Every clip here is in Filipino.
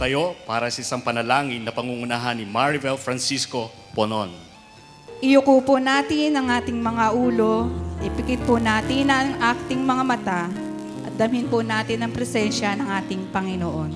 magtayo para sa isang panalangin na pangungunahan ni Maribel Francisco Ponon. Iyuko po natin ang ating mga ulo, ipikit po natin ang ating mga mata, at damhin po natin ang presensya ng ating Panginoon.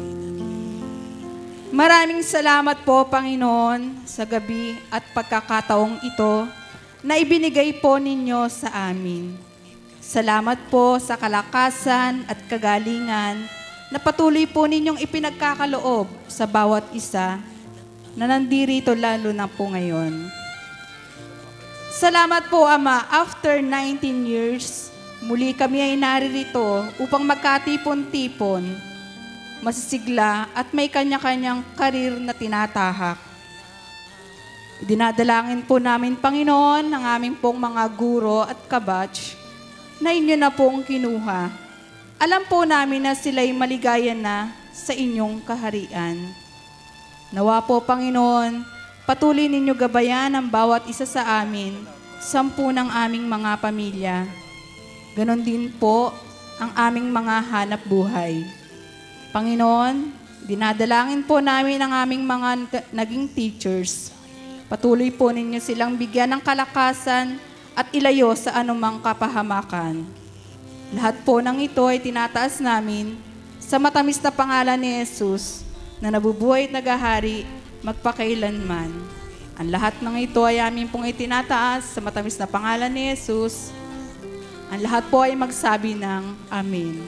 Maraming salamat po, Panginoon, sa gabi at pagkakataong ito na ibinigay po ninyo sa amin. Salamat po sa kalakasan at kagalingan na patuloy po ninyong ipinagkakaloob sa bawat isa na nandirito lalo na po ngayon. Salamat po, Ama. After 19 years, muli kami ay naririto upang magkatipon-tipon, masisigla at may kanya-kanyang karir na tinatahak. Dinadalangin po namin, Panginoon, ang aming pong mga guro at kabatch na inyo na pong kinuha. Alam po namin na sila'y maligaya na sa inyong kaharian. Nawa po, Panginoon, patuloy ninyo gabayan ang bawat isa sa amin, 10 ng aming mga pamilya. Ganon din po ang aming mga hanap buhay. Panginoon, dinadalangin po namin ang aming mga naging teachers. Patuloy po ninyo silang bigyan ng kalakasan at ilayo sa anumang kapahamakan. Lahat po ng ito ay tinataas namin sa matamis na pangalan ni Jesus na nabubuhay at naghahari magpakailanman. Ang lahat ng ito ay amin pong itinataas sa matamis na pangalan ni Jesus. Ang lahat po ay magsabi ng Amen.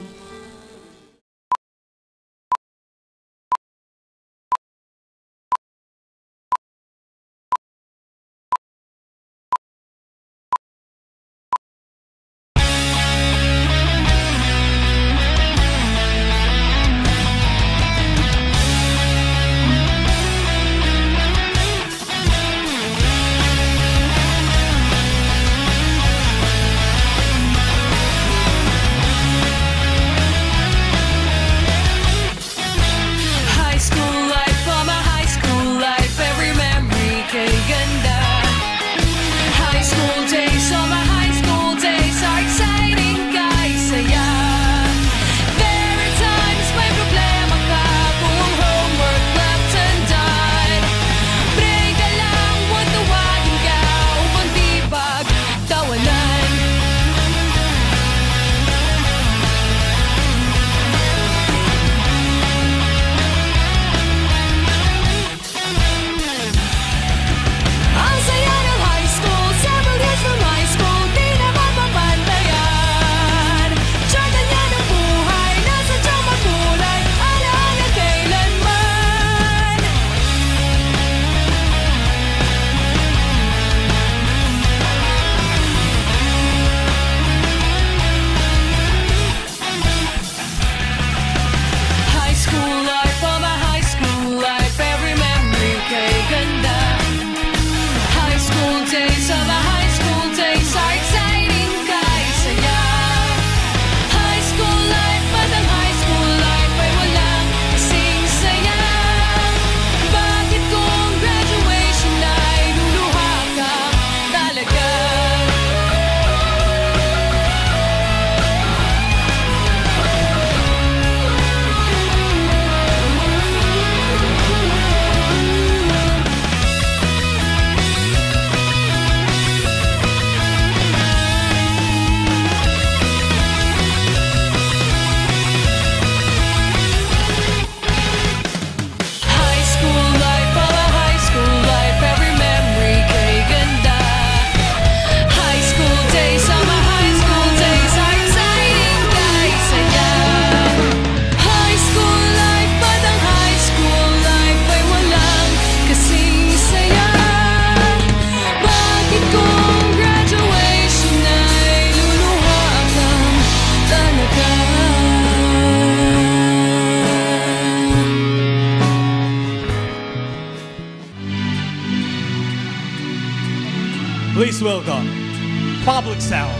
Please welcome Public Sound.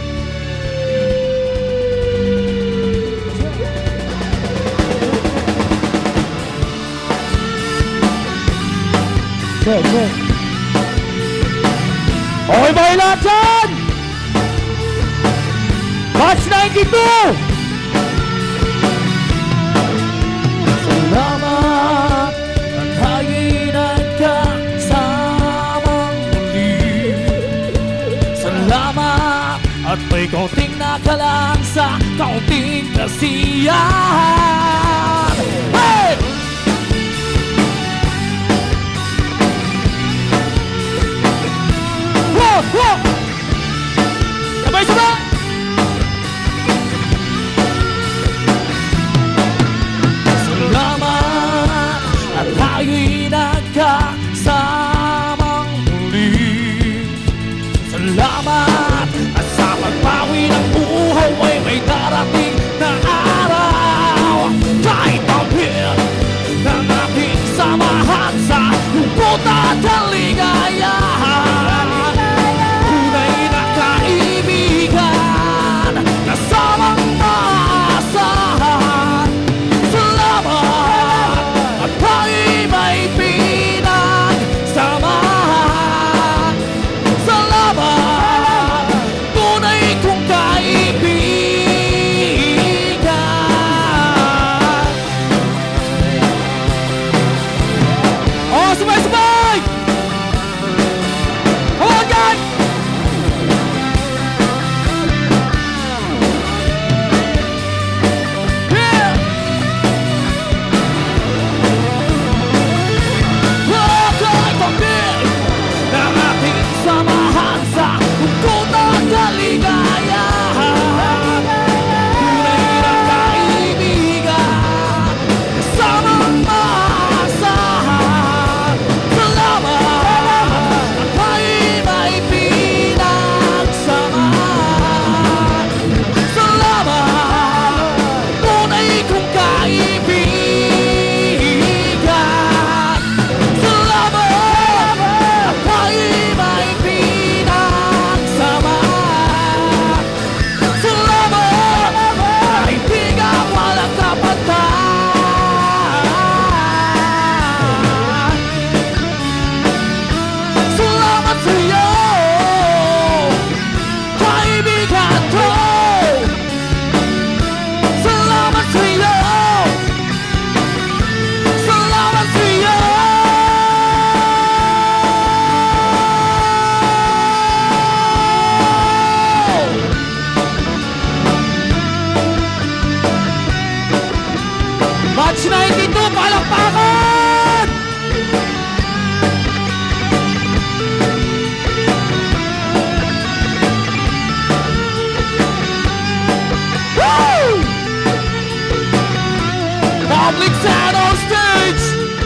Okay ba kayo lahat dyan? Batch 92! Salamat! isa lang sa kaunting kasiyahan. Hey! Whoa! Whoa! Sabay-sabay! Salamat at tayo'y nagkasamang muli. Salamat at sa pagbawi ng buhay ay may darating na araw. Kahit pambir ng ating samahan sa lungkot at kaligayahan. Tunay na kaibigan, kasamang maasahan. Salamat at tayo'y may pinagsamahan. Salamat, tunay kong kaibigan. Oh, sabay-sabay! Come on, guys! Yeah! Kahit pambir ng ating samahan sa lungkot at kaligayahan. Tunay na kaibigan, kasamang maasahan. Salamat at tayo'y may pinagsamahan. Salamat, tunay kong kaibigan. Salamat at tayo'y may pinagsamahan. Salamat, kaibigan walang kapatid. Salamat sa'yo, kaibigan ko. Salamat sa'yo. Salamat sa'yo. Match 92, palakpakan! Woo! Public sound on stage!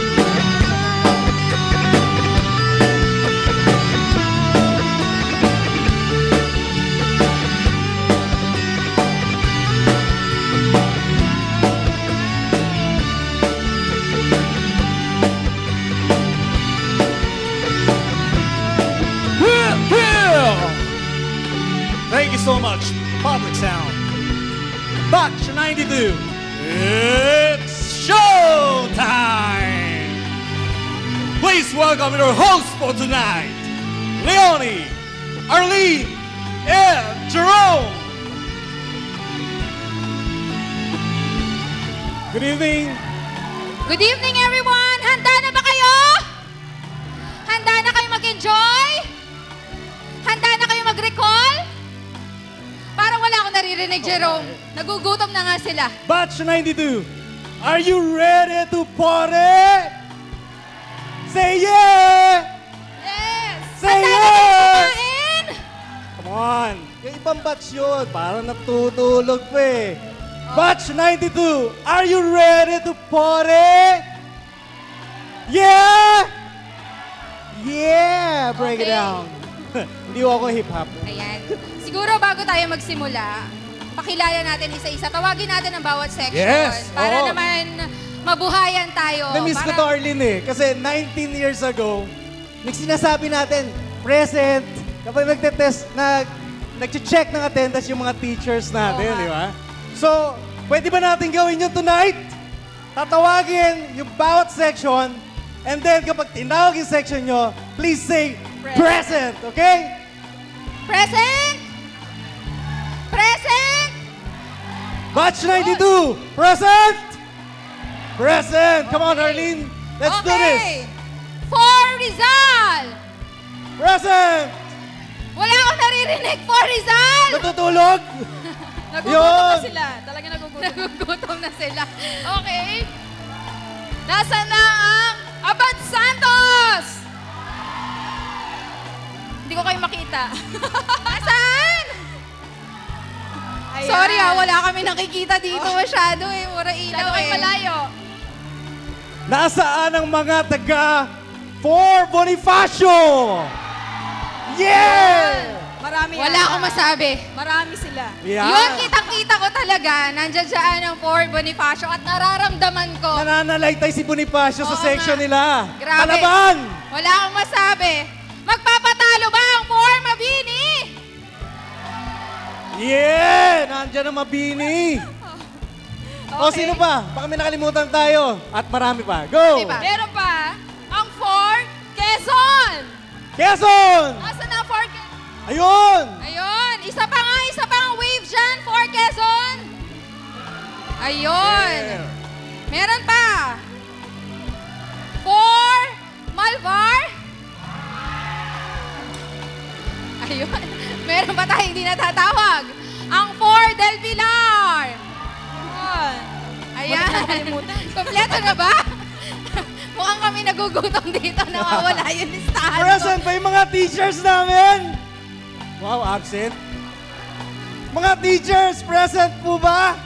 Here! Thank you so much, Public Sound. Batch 92. It's show time! Please welcome your hosts for tonight, Leonie, Arlene, and Jerome. Good evening. Good evening, everyone! Handa na ba kayo? Handa na kayo mag-enjoy? Handa na kayo mag-recall? Parang wala akong naririnig, Jerome. Nagugutom na nga sila. Batch 92, are you ready to party? Say yeah! Yes! Say Handa na kayo yes! kumain? Come on! Yung ibang batch yun, parang natutulog pa eh. Batch 92, are you ready to party? Yeah! Yeah! Break it Okay. down. Hindi ako hip-hop. Ayan. Siguro bago tayo magsimula, pakilala natin isa-isa. Tawagin natin ang bawat section. Yes! Para Oo. naman mabuhayan tayo. Na-miss ko to, Arlene eh. Kasi 19 years ago, sinasabi natin, present, kapag nagtetest, nag-check ng attendance yung mga teachers natin, Oo, di ba? So, pwede ba natin gawin yun tonight? Tatawagin yung bawat section, and then kapag tinawag yung section nyo, please say, present, okay? Present! Present! Batch 92, present! Present! Come on, Arlene. Let's do this. Okay. For Rizal! Present! Wala akong naririnig for Rizal! Natutulog? Nagugutom na sila. Talaga nagugutom. Nagugutom na sila. Okay. Nasaan na ang Abad Santos? Hindi ko kayo makita. Nasaan? Ayan. Sorry wala kami nakikita dito masyado eh. Mura ilaw eh. Malayo. Nasaan ang mga taga For Bonifacio? Yeah! Marami Wala akong masabi. Marami sila. Yeah. Yun, kitang-kita ko talaga. Nandiyan dyan ang Fort Bonifacio at nararamdaman ko. Nananalaytay si Bonifacio sa Oo section nga. nila. Grabe. Palaban! Wala akong masabi. Magpapatalo ba ang Fort Mabini? Yeah! Nandiyan ang Mabini. O, Okay. sino pa? Baka may nakalimutan tayo. At marami pa. Go! Diba? Meron pa ang Fort Quezon. Quezon! Nasaan na ang Fort Quezon? Ayun! Ayun. Isa pa ang wave dyan, Fort Quezon. Ayun. Yeah. Meron pa. Fort Malvar. Ayun. Meron pa tayo hindi natatawag. Ang Fort Del Pilar. Ayan. Kompleto na ba? Mukhang kami nagugutom dito. Nawawala yung listahan. Present pa yung mga teachers namin. Wow, absent. Mga teachers, present po ba?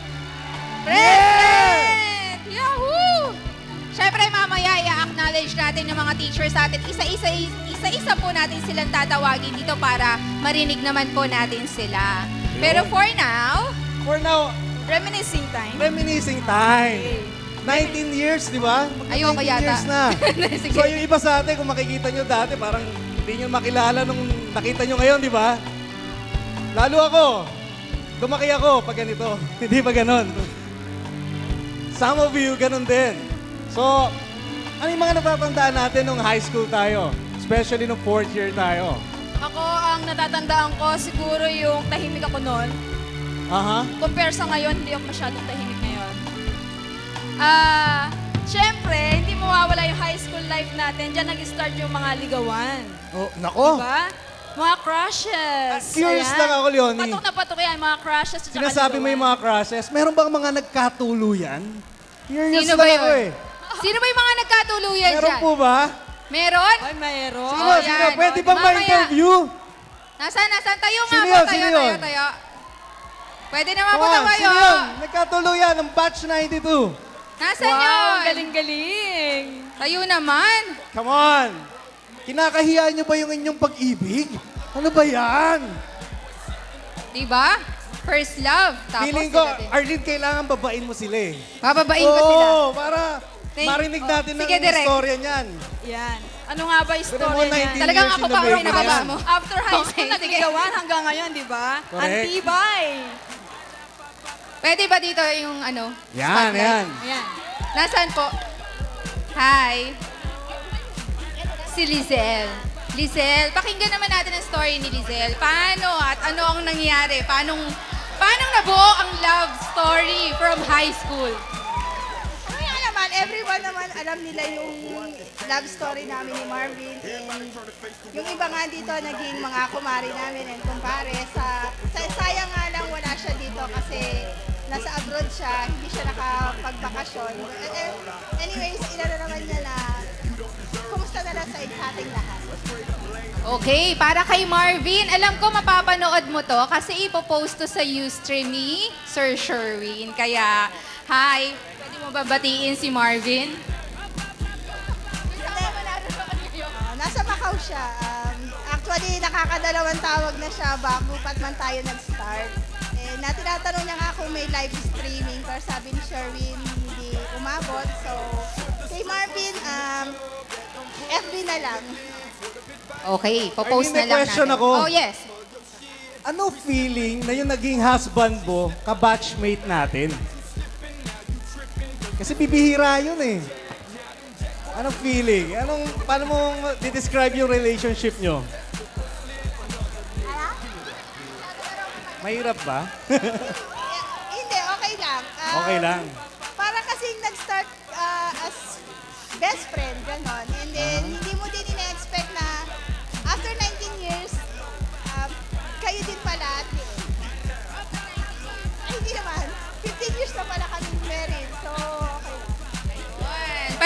Present! Yahoo! Siyempre, mamaya i-acknowledge natin yung mga teachers natin. Isa-isa po natin silang tatawagin dito para marinig naman po natin sila. Pero for now, For now, Reminiscing time. reminiscing time. 19 years, di ba? Ayoko 19 yata. years na. Sige. So yung iba sa atin, kung makikita nyo dati, parang hindi nyo makilala nung nakita nyo ngayon, di ba? Lalo ako. Lumaki ako pag ganito. Hindi ba ganon? Some of you, ganon din. So, ano yung mga natatandaan natin nung high school tayo? Especially nung 4th year tayo. Ako, ang natatandaan ko, siguro yung tahimik ako noon. Aha. Compare sa ngayon, hindi ako masyadong tahimik ngayon. Siyempre, hindi mawawala yung high school life natin. Diyan nag-start yung mga ligawan. Oh, nako. Diba? Mga crushes. Curious Ayan. lang ako, Leonie. Patok na patok yan, mga crushes at saka Sinasabi mo yung ligawan. mga crushes. Meron bang mga nagkatuluyan? Curious Sino ba lang ako yun? eh. Sino ba yung mga nagkatuluyan Meron dyan? po ba? Meron? Ay, mayroon. Sino? Oh, Sino? yan. Pwede Oh, bang mamaya. ma-interview? Nasaan? Tayo nga Sino po. yun? Tayo, Sino tayo, yun? tayo. Pwede naman po Come on, tayo. sino yun? Nagkatuluyan ng batch 92. Nasaan Wow, yun? galing-galing. Tayo naman. Come on. Kinakahiya niyo ba yung inyong pag-ibig? Ano ba yan? Diba? First love. Tapos Feeling ko, sila din. Arlene, kailangan babain mo sila eh. Bababain ko sila. Oo, para marinig natin Sige, ng direct. istorya niyan. Yan. Ano nga ba yung Pero story mo, niyan? 19 Talagang years ako in the pa ang making pinababa yan. mo. After high school, Okay, sige. nagligawan hanggang ngayon, di ba? Correct. Antibay. Pwede ba dito yung ano? Yan, spotlight? yan. Ayan. Nasaan po? Hi. Si Lizelle. Lizelle, pakinggan naman natin ang story ni Lizelle. Paano at ano ang nangyari? Paano nabuo ang love story from high school? Kaya naman, everyone naman alam nila yung love story namin ni Marvin. And yung iba nga dito naging mga kumari namin and kumpare. Sayang nga lang wala siya dito kasi nasa abroad siya, hindi siya nakapagbakasyon. Anyways, inano naman niya na kumusta na lang sa ating lahat. Okay, para kay Marvin, alam ko mapapanood mo to kasi ipopost to sa Ustream ni Sir Sherwin. Kaya, hi, pwede mo babatiin si Marvin? Nasa Macau siya. Actually, nakakadalawang tawag na siya bago pat man tayo nag-start. Tinatanong niya nga kung may live streaming pero sabi ni Sherwin hindi umabot. So, kay Marvin, FB na lang. Okay, popost Ay, may na lang question natin. ako. Oh, yes. Ano feeling na yung naging husband mo, ka-batchmate natin? Kasi bibihira yun eh. Anong feeling? Paano mo describe yung relationship nyo? Mahirap ba? Hindi, okay lang. Okay lang. Para kasing nag-start as best friend, ganon. And then, hindi mo din ina-expect na after 19 years, kayo din pala at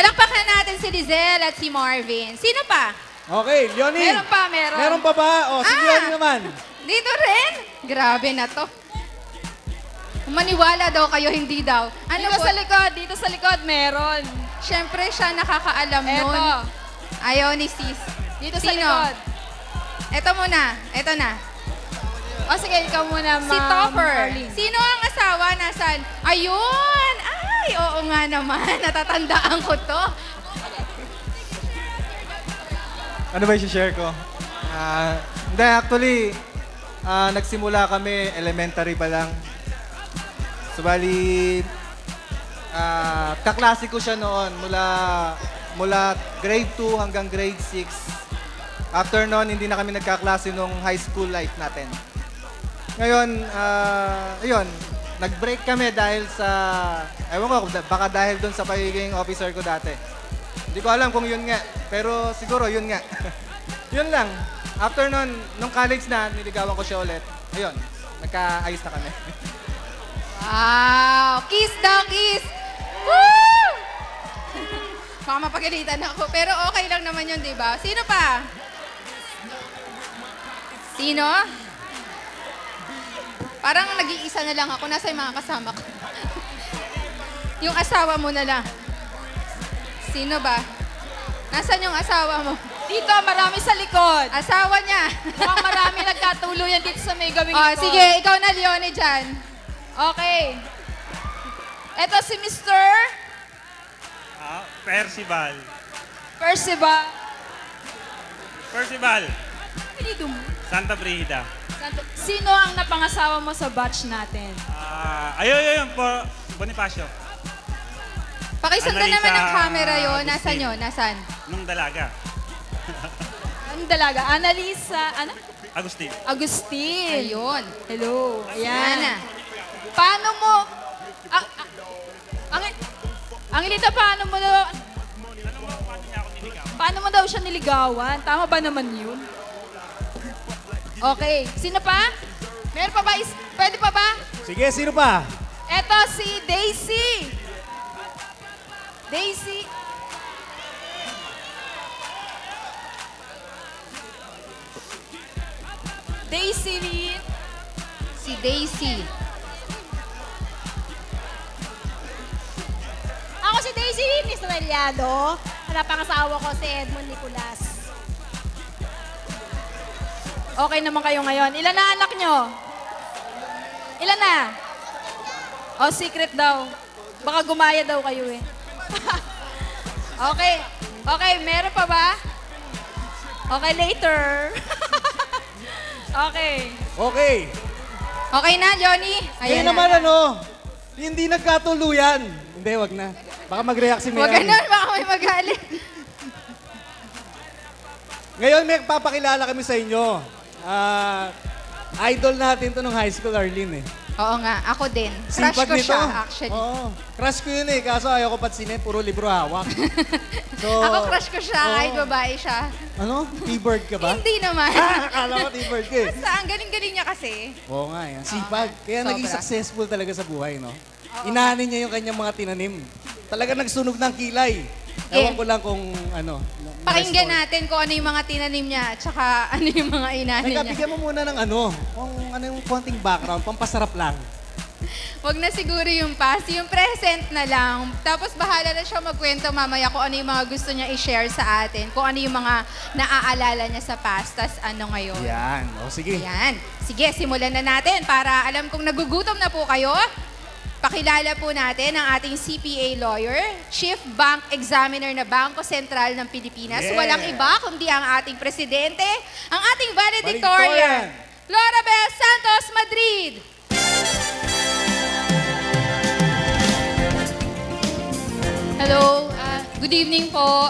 Palakpakan natin si Lizelle at si Marvin. Sino pa? Okay, Leonie. Meron pa, meron. Meron pa ba? O, si Leonie naman. Dito rin? Grabe na to. Maniwala daw kayo, hindi daw. Ano Dito po? sa likod, dito sa likod, meron. Siyempre, siya nakakaalam Eto. nun. Ayaw ni sis. Dito sa Sino? likod. Ito muna. Ito na. O sige, ikaw muna, Si Topper. Arlene. Sino ang asawa? Nasaan? Ayun! Ay, oo nga naman. Natatandaan ko to. Ano ba yung share ko? Hindi, actually, nagsimula kami elementary pa lang. So, bali, kaklase ko siya noon mula grade 2 hanggang grade 6. After noon, hindi na kami nagkaklase nung high school life natin. Ngayon, ayun, nag-break kami dahil sa, ewan ko, baka dahil doon sa pagiging officer ko dati. Hindi ko alam kung yun nga, pero siguro yun nga. Yun lang. After nun, nung college na, niligawan ko siya ulit. Ayun, nagkaayos na kami. Wow! Kiss daw, kiss! Woo! Baka mapagalitan ako. Pero okay lang naman yun, di ba? Sino pa? Sino? Parang nag-iisa na lang ako. Nasa yung mga kasama ko. Yung asawa mo na lang. Sino ba? Nasaan yung asawa mo? Dito, marami sa likod. Asawa niya. Mukhang marami nagkatuluyan dito sa may gawing Oh, likod. sige, ikaw na, Leonie, dyan. Okay. Ito si Mr. Percival. Percival. Percival. Pinito mo. Santa Brigida. Sino ang napangasawa mo sa batch natin? Ayun, Bonifacio. Pakisundan Annalisa naman ng camera yun. Agustin. Nasaan yun? Nasaan? Nung dalaga. Anong dalaga? Annalisa, ano? Agustin. Agustin. Ayun. Hello. Yan Ayan. na. Paano mo, ang ilita, paano mo daw siya niligawan? Tama ba naman yun? Okay. Sino pa? Meron pa ba? Pwede pa ba? Sige, sino pa? Eto si Daisy. Daisy. Daisy Lynn. Si Daisy. Ako si Daisy Lynn Estrellado. Napangasawa ko si Edmond Nicolas. Okay naman kayo ngayon. Ilan na anak nyo? Ilan na? O, secret daw. Baka gumaya daw kayo eh. Okay. Okay, meron pa ba? Okay, later. Okay. Okay. Okay na, Johnny? Ngayon naman hindi nagkatuluyan. Hindi, wag na. Baka mag-react si Huwag Mary. ganun, baka may magalit. Ngayon may papakilala kami sa inyo. Idol natin to nung high school, Arlene eh. Oo nga, ako din. Crush Sipag ko nito. siya, actually. Oo. Crush ko yun eh. Kaso ayaw ko patsinin, puro libro hawak. So, Ako crush ko siya, oo. kahit babae siya. Ano? T-bird ka ba? Hindi naman. Akala ko T-bird ka eh. Basta, ang galing-galing niya kasi. Oo nga yan. Sipag. Kaya Sobra. naging successful talaga sa buhay, no? Inahanin niya yung kanyang mga tinanim. Talaga nagsunog ng kilay. Ewan ko lang kung ano. Pakinggan natin kung ano yung mga tinanim niya at saka ano yung mga inanin niya. Bigyan mo muna ng kung ano yung konting background, pampasarap lang. Huwag na siguro yung past, yung present na lang. Tapos bahala na siya magkwento mamaya kung ano yung mga gusto niya i-share sa atin. Kung ano yung mga naaalala niya sa past, tas ano ngayon. Yan. O sige. Ayan. Sige, simulan na natin para alam kong nagugutom na po kayo. Pakilala po natin ang ating CPA lawyer, Chief Bank Examiner na Bangko Sentral ng Pilipinas. Yeah. Walang iba kundi ang ating presidente, ang ating Valedictorian. valedictorian, Florabel Santos Madrid. Hello, good evening po.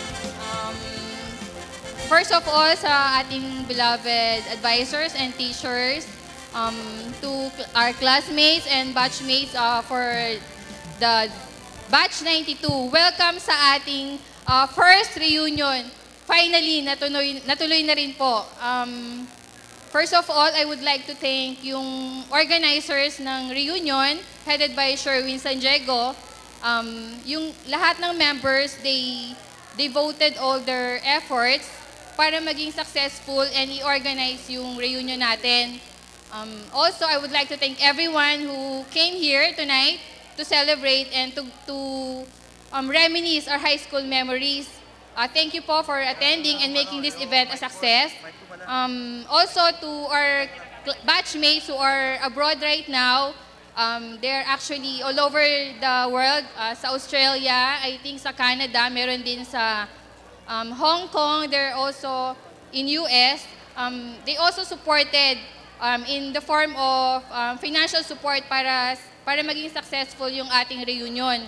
First of all, sa ating beloved advisors and teachers, to our classmates and batchmates for the Batch 92. Welcome sa ating first reunion. Finally, natuloy na rin po. First of all, I would like to thank yung organizers ng reunion, headed by Sherwin San Diego, yung lahat ng members, they devoted all their efforts para maging successful and i-organize yung reunion natin. Also, I would like to thank everyone who came here tonight to celebrate and to reminisce our high school memories. Thank you po for attending and making this event a success. Also, to our batchmates who are abroad right now, they're actually all over the world. Sa Australia, I think sa Canada, meron din sa Hong Kong, they're also in US. They also supported in the form of financial support para maging successful yung ating reunion.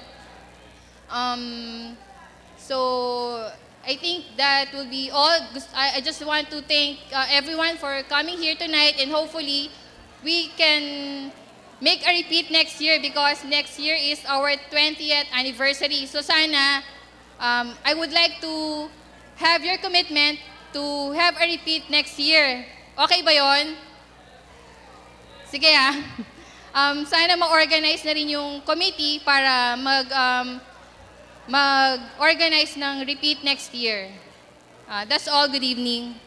So, I think that will be all. I just want to thank everyone for coming here tonight, and hopefully we can make a repeat next year because next year is our 20th anniversary. So sana, I would like to have your commitment to have a repeat next year. Okay ba yon? Sige sana ma-organize na rin yung committee para mag-organize ng repeat next year. That's all. Good evening.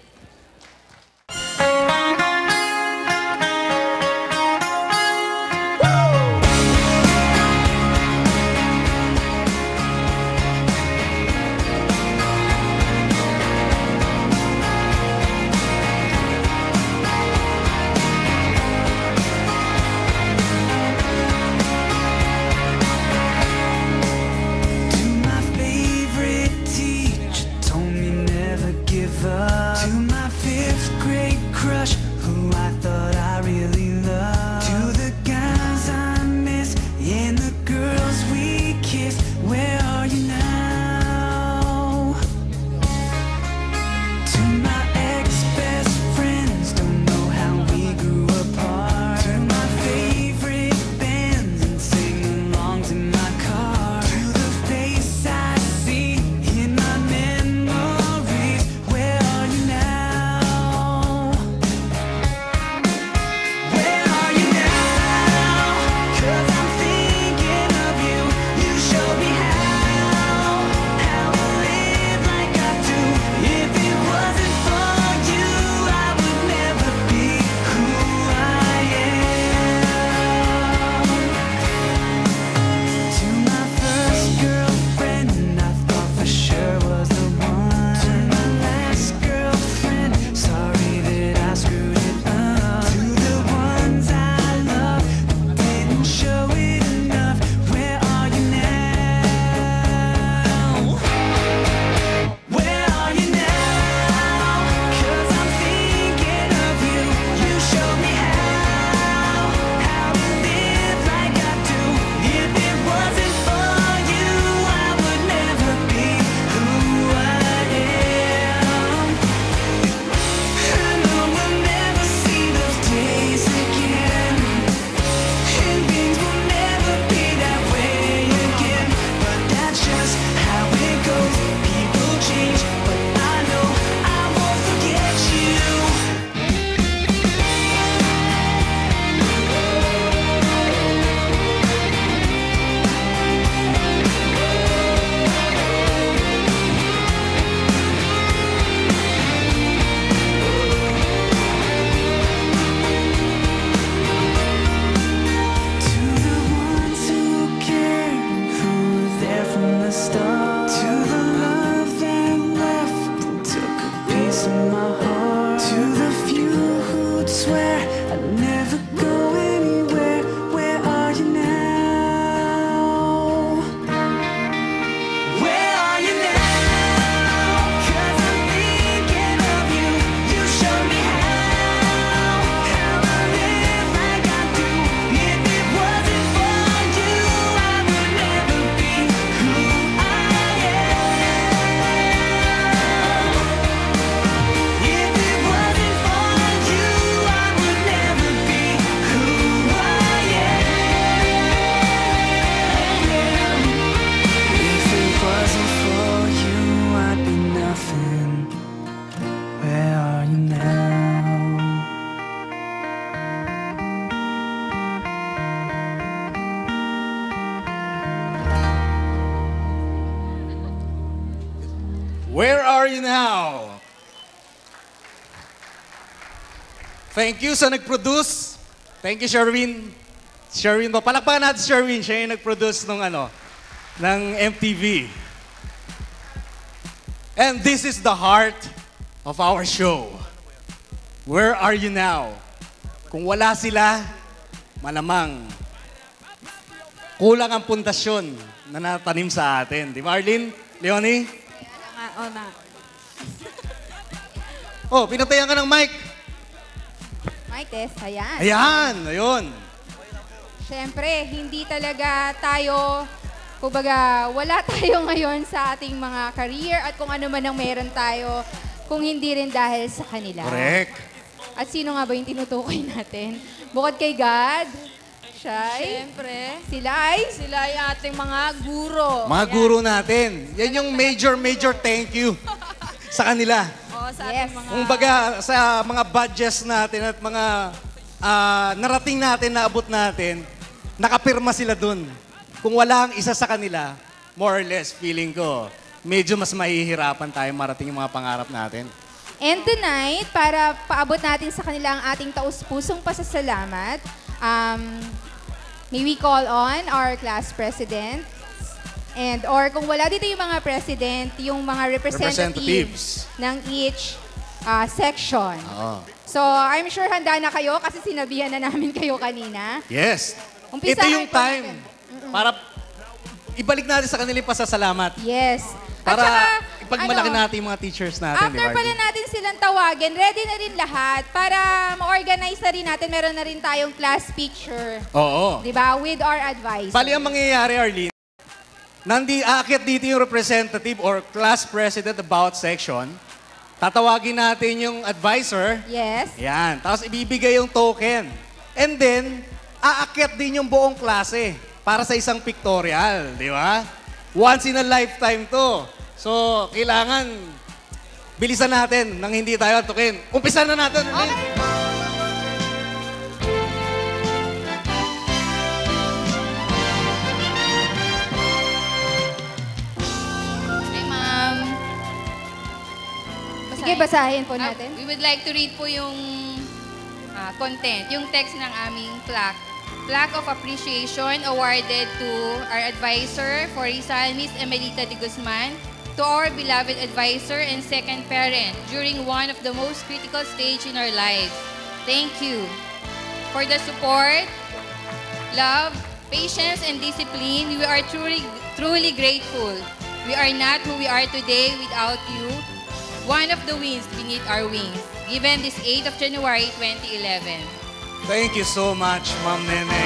To are you now? Thank you sa nag-produce. Thank you, Sherwin. Sherwin ba? Palakpakan natin si Sherwin. Siya yung nag-produce ng MTV. And this is the heart of our show. Where are you now? Kung wala sila, malamang kulang ang pundasyon na natanim sa atin. Di ba, Arlene? Leonie? Oh, pinatayan ka ng mic. Mic test, ayan. Ayan, ayun. Siyempre, hindi talaga tayo, kumbaga, wala tayo ngayon sa ating mga career at kung ano man ang meron tayo, kung hindi rin dahil sa kanila. Correct. At sino nga ba yung tinutukoy natin? Bukod kay God, siya ay, Siyempre, sila ay ating mga guro. Mga guro natin. Yan yung major thank you sa kanila. O, sa Yes. ating mga... Kung baga, sa mga badges natin at mga narating natin, naabot natin, nakapirma sila dun. Kung wala ang isa sa kanila, more or less, feeling ko, medyo mas mahihirapan tayo marating yung mga pangarap natin. And tonight, para paabot natin sa kanila ang ating taus-pusong pasasalamat, may we call on our class president and or kung wala dito yung mga president, yung mga representatives ng each section. Oo. So, I'm sure handa na kayo kasi sinabihan na namin kayo kanina. Yes. Umpisahan Ito yung po time para ibalik natin sa kanila yung pasasalamat. Yes. At Para saka, ipagmalaki ano, natin yung mga teachers natin, di after ba? pala natin silang tawagin, ready na rin lahat para ma-organize na rin natin. Meron na rin tayong class picture. Oo. Di ba? With our advice. Bali ang mangyayari, Arlene, aakyat dito yung representative or class president about section. Tatawagin natin yung advisor. Yes. Yan. Tapos ibibigay yung token. And then, aakyat din yung buong klase para sa isang pictorial. Di ba? Once in a lifetime to. So, kailangan bilisan natin nang hindi tayo antukin. Umpisa na natin. Okay. Hi, ma'am. Sige, basahin po natin. We would like to read po yung content, yung text ng aming plaque. Plaque of appreciation awarded to our advisor for Rizal, Miss Emelita de Guzman, to our beloved advisor and second parent during one of the most critical stage in our lives. Thank you for the support, love, patience, and discipline. We are truly grateful. We are not who we are today without you. One of the winds beneath our wings, given this 8th of January 2011. Thank you so much, Ma'am Nene.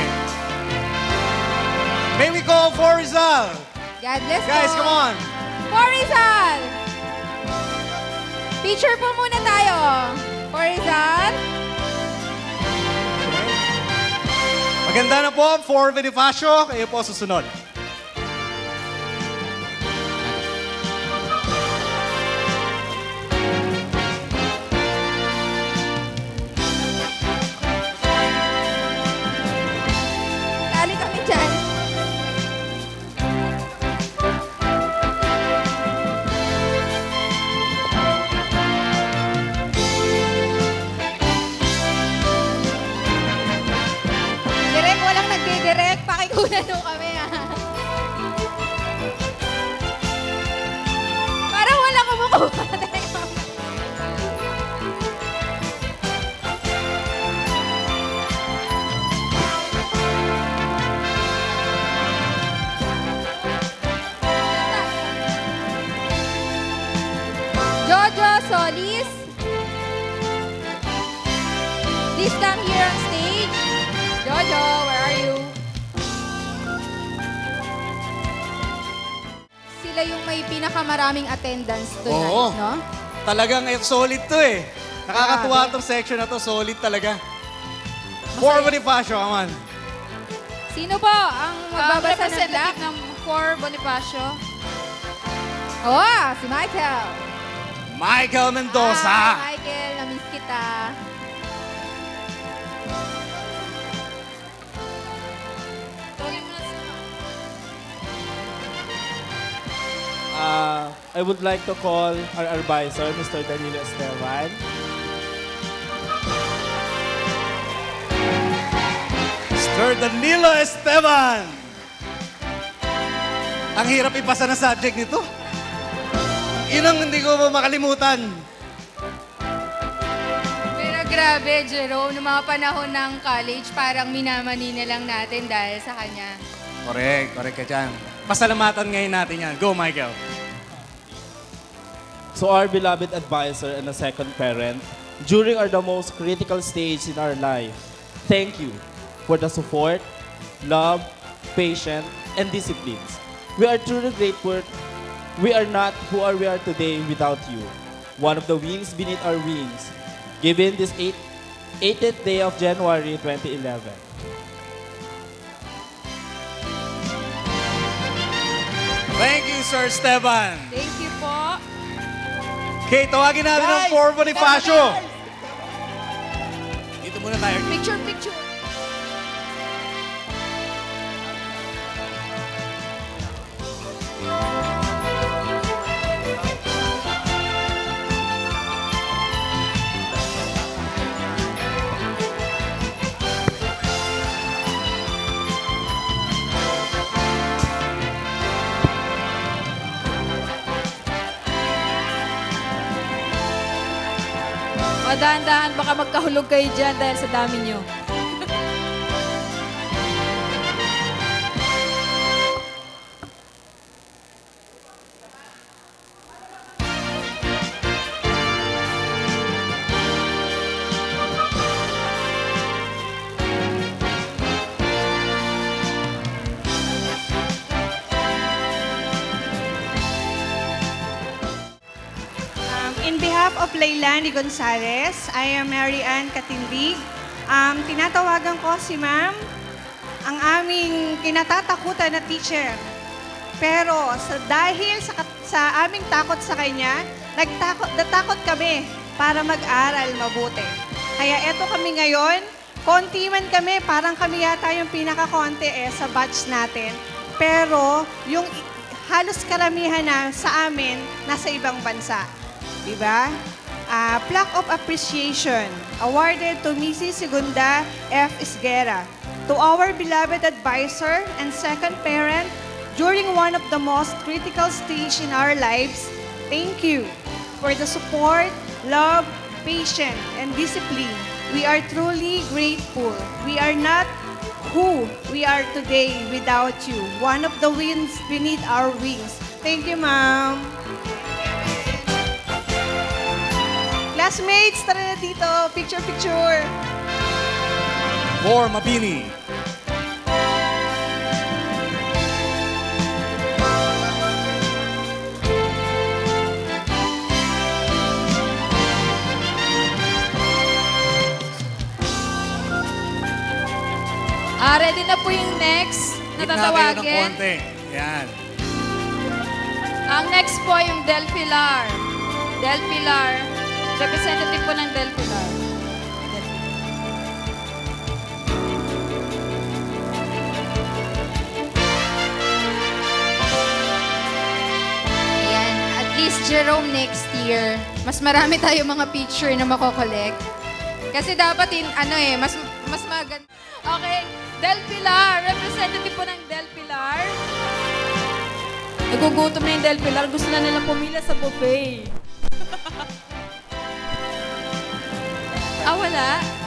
May we call for Rizal? God bless Guys, po. come on. For Rizal! Picture po muna tayo. For Rizal. Maganda na po, for Bonifacio. Kayo po susunod. Tali kami dyan. Direk, walang nagdidirect. Pakikunan nyo kami, ha? Parang walang kumukuha. Jojo Solis. Please come here on stage. Jojo, where are you? Sila yung may pinakamaraming attendance tonight, Oo. no? Talagang solid to eh. Nakakatuwa Grabe. itong section na to. Solid talaga. For Bonifacio, come on. Sino po ang magbabasa ng representative black? ng For Bonifacio. Oh, si Michael. Michael Mendoza. Michael, na-miss kita. Tuloy mo na sa... I would like to call our advisor, Mr. Danilo Esteban. Mr. Danilo Esteban! Ang hirap ipasa na subject nito. Yun ang hindi ko makalimutan. Pero grabe, Jerome, noong mga panahon ng college, parang minamani na lang natin dahil sa kanya. Correct ka dyan. Pasalamatan ngayon natin yan. Go, Michael. To our beloved advisor and a second parent, during the most critical stage in our life, thank you for the support, love, patience, and disciplines. We are truly grateful. We are not who we are today without you. One of the wings beneath our wings, given this 8th day of January 2011. Thank you, Sir Esteban. Thank you po. Okay, tawagin natin ang 4 Bonifacio. Dito muna tayo. Picture. Dahan-dahan, baka magkahulog kayo dyan dahil sa dami nyo. In behalf of Leilani Gonzalez, I am Mary Ann Katindig. Tinatawagan ko si Ma'am, ang aming kinatatakutan na teacher. Pero dahil sa aming takot sa kanya, natakot kami para mag-aral mabuti. Kaya eto kami ngayon, konti man kami, parang kami yata yung pinaka-konti sa batch natin. Pero yung halos karamihan na sa amin, nasa ibang bansa. Diba? Plaque of Appreciation awarded to Mrs. Segunda F. Isguera. To our beloved advisor and second parent during one of the most critical stage in our lives, thank you for the support, love, patience, and discipline. We are truly grateful. We are not who we are today without you. One of the winds beneath our wings. Thank you, Ma'am. Classmates, tara na dito. Picture. For Mabini. Ready na po yung next na Gitna kayo ng tatawagin. konti. Yan. Ang next po yung Del Pilar. Del Pilar. Representative po ng Del Pilar. Ayan, at least Jerome next year, mas marami tayo mga picture na makokollect. Kasi dapat mas maganda. Okay, Del Pilar. Representative po ng Del Pilar. Nagugutom na yung Del Pilar. Gusto na nilang pumila sa buffet. Wala.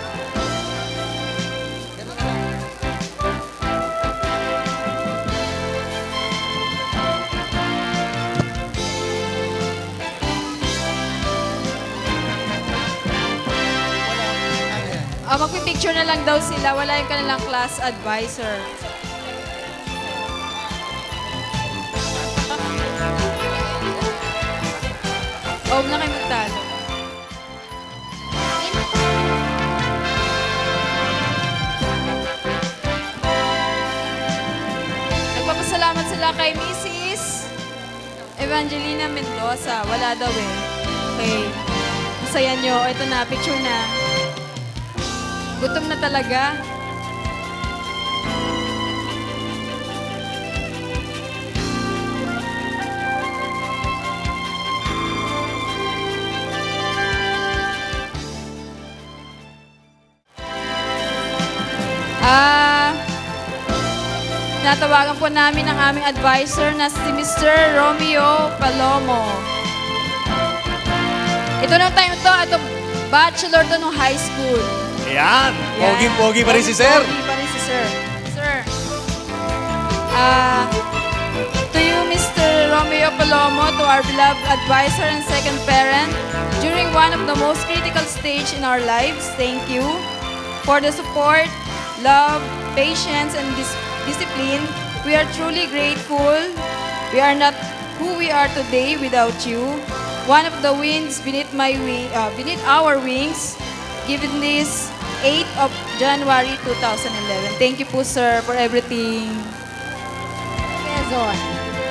Magpipicture na lang daw sila. Wala yung kanilang class advisor. Huwag na kayo magtalo. Nagpapasalamat sila kay Mrs. Evangelina Mendoza. Wala daw eh. Okay. Masaya nyo. Ito na, picture na. Gutom na talaga. Tinatawagan po namin ang aming advisor na si Mr. Romeo Palomo. Ito nung time to, ito bachelor to nung high school. Ayan. Yan. Pogi-pogi pa rin si Sir. Pogi pa rin si Sir. Sir, to you, Mr. Romeo Palomo, to our beloved advisor and second parent, during one of the most critical stage in our lives, thank you for the support, love, patience, and discipline. We are truly grateful. We are not who we are today without you. One of the winds beneath beneath our wings, given this 8th of January 2011. Thank you po, sir, for everything. Quezon.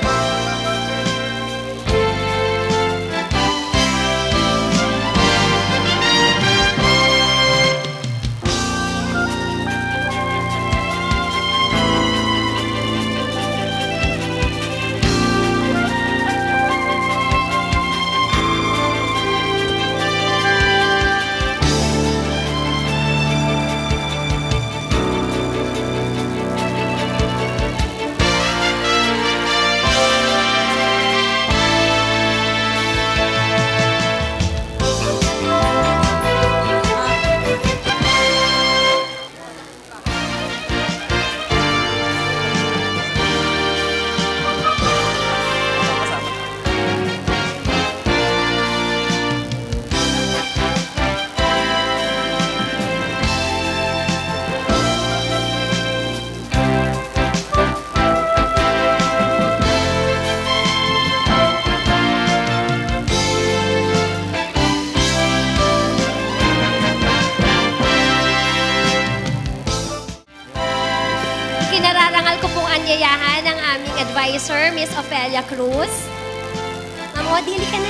Kinararangal ko pong anyayahan ng aming advisor, Miss Ofelia Cruz. Ma'am, dili ka na.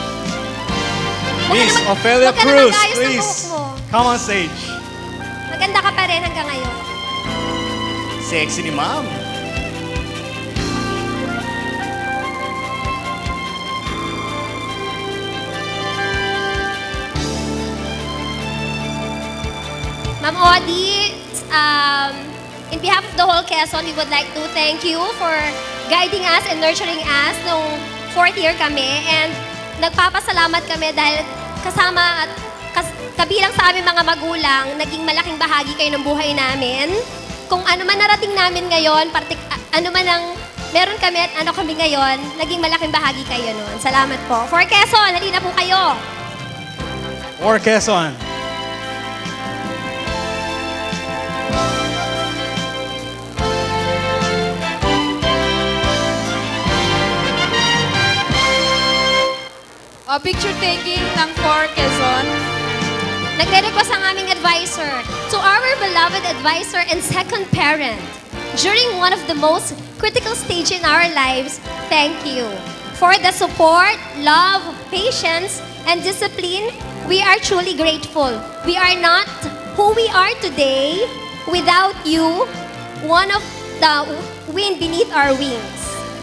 Miss Ofelia Cruz, please. Come on stage. Maganda ka pa rin hanggang ngayon. Sexy ni ma'am. Ma'am Odi, in behalf of the whole Quezon, we would like to thank you for guiding us and nurturing us nung 4th year kami. And nagpapasalamat kami dahil kasama at kabilang sa aming mga magulang, naging malaking bahagi kayo ng buhay namin. Kung ano man narating namin ngayon, ano man ang meron kami at ano kami ngayon, naging malaking bahagi kayo noon. Salamat po. For Quezon, halina po kayo. For Quezon. Picture taking ng For Quezon. Nagre-request ang aming advisor. To our beloved advisor and second parent, during one of the most critical stage in our lives, thank you. For the support, love, patience, and discipline, we are truly grateful. We are not who we are today without you, one of the wind beneath our wings.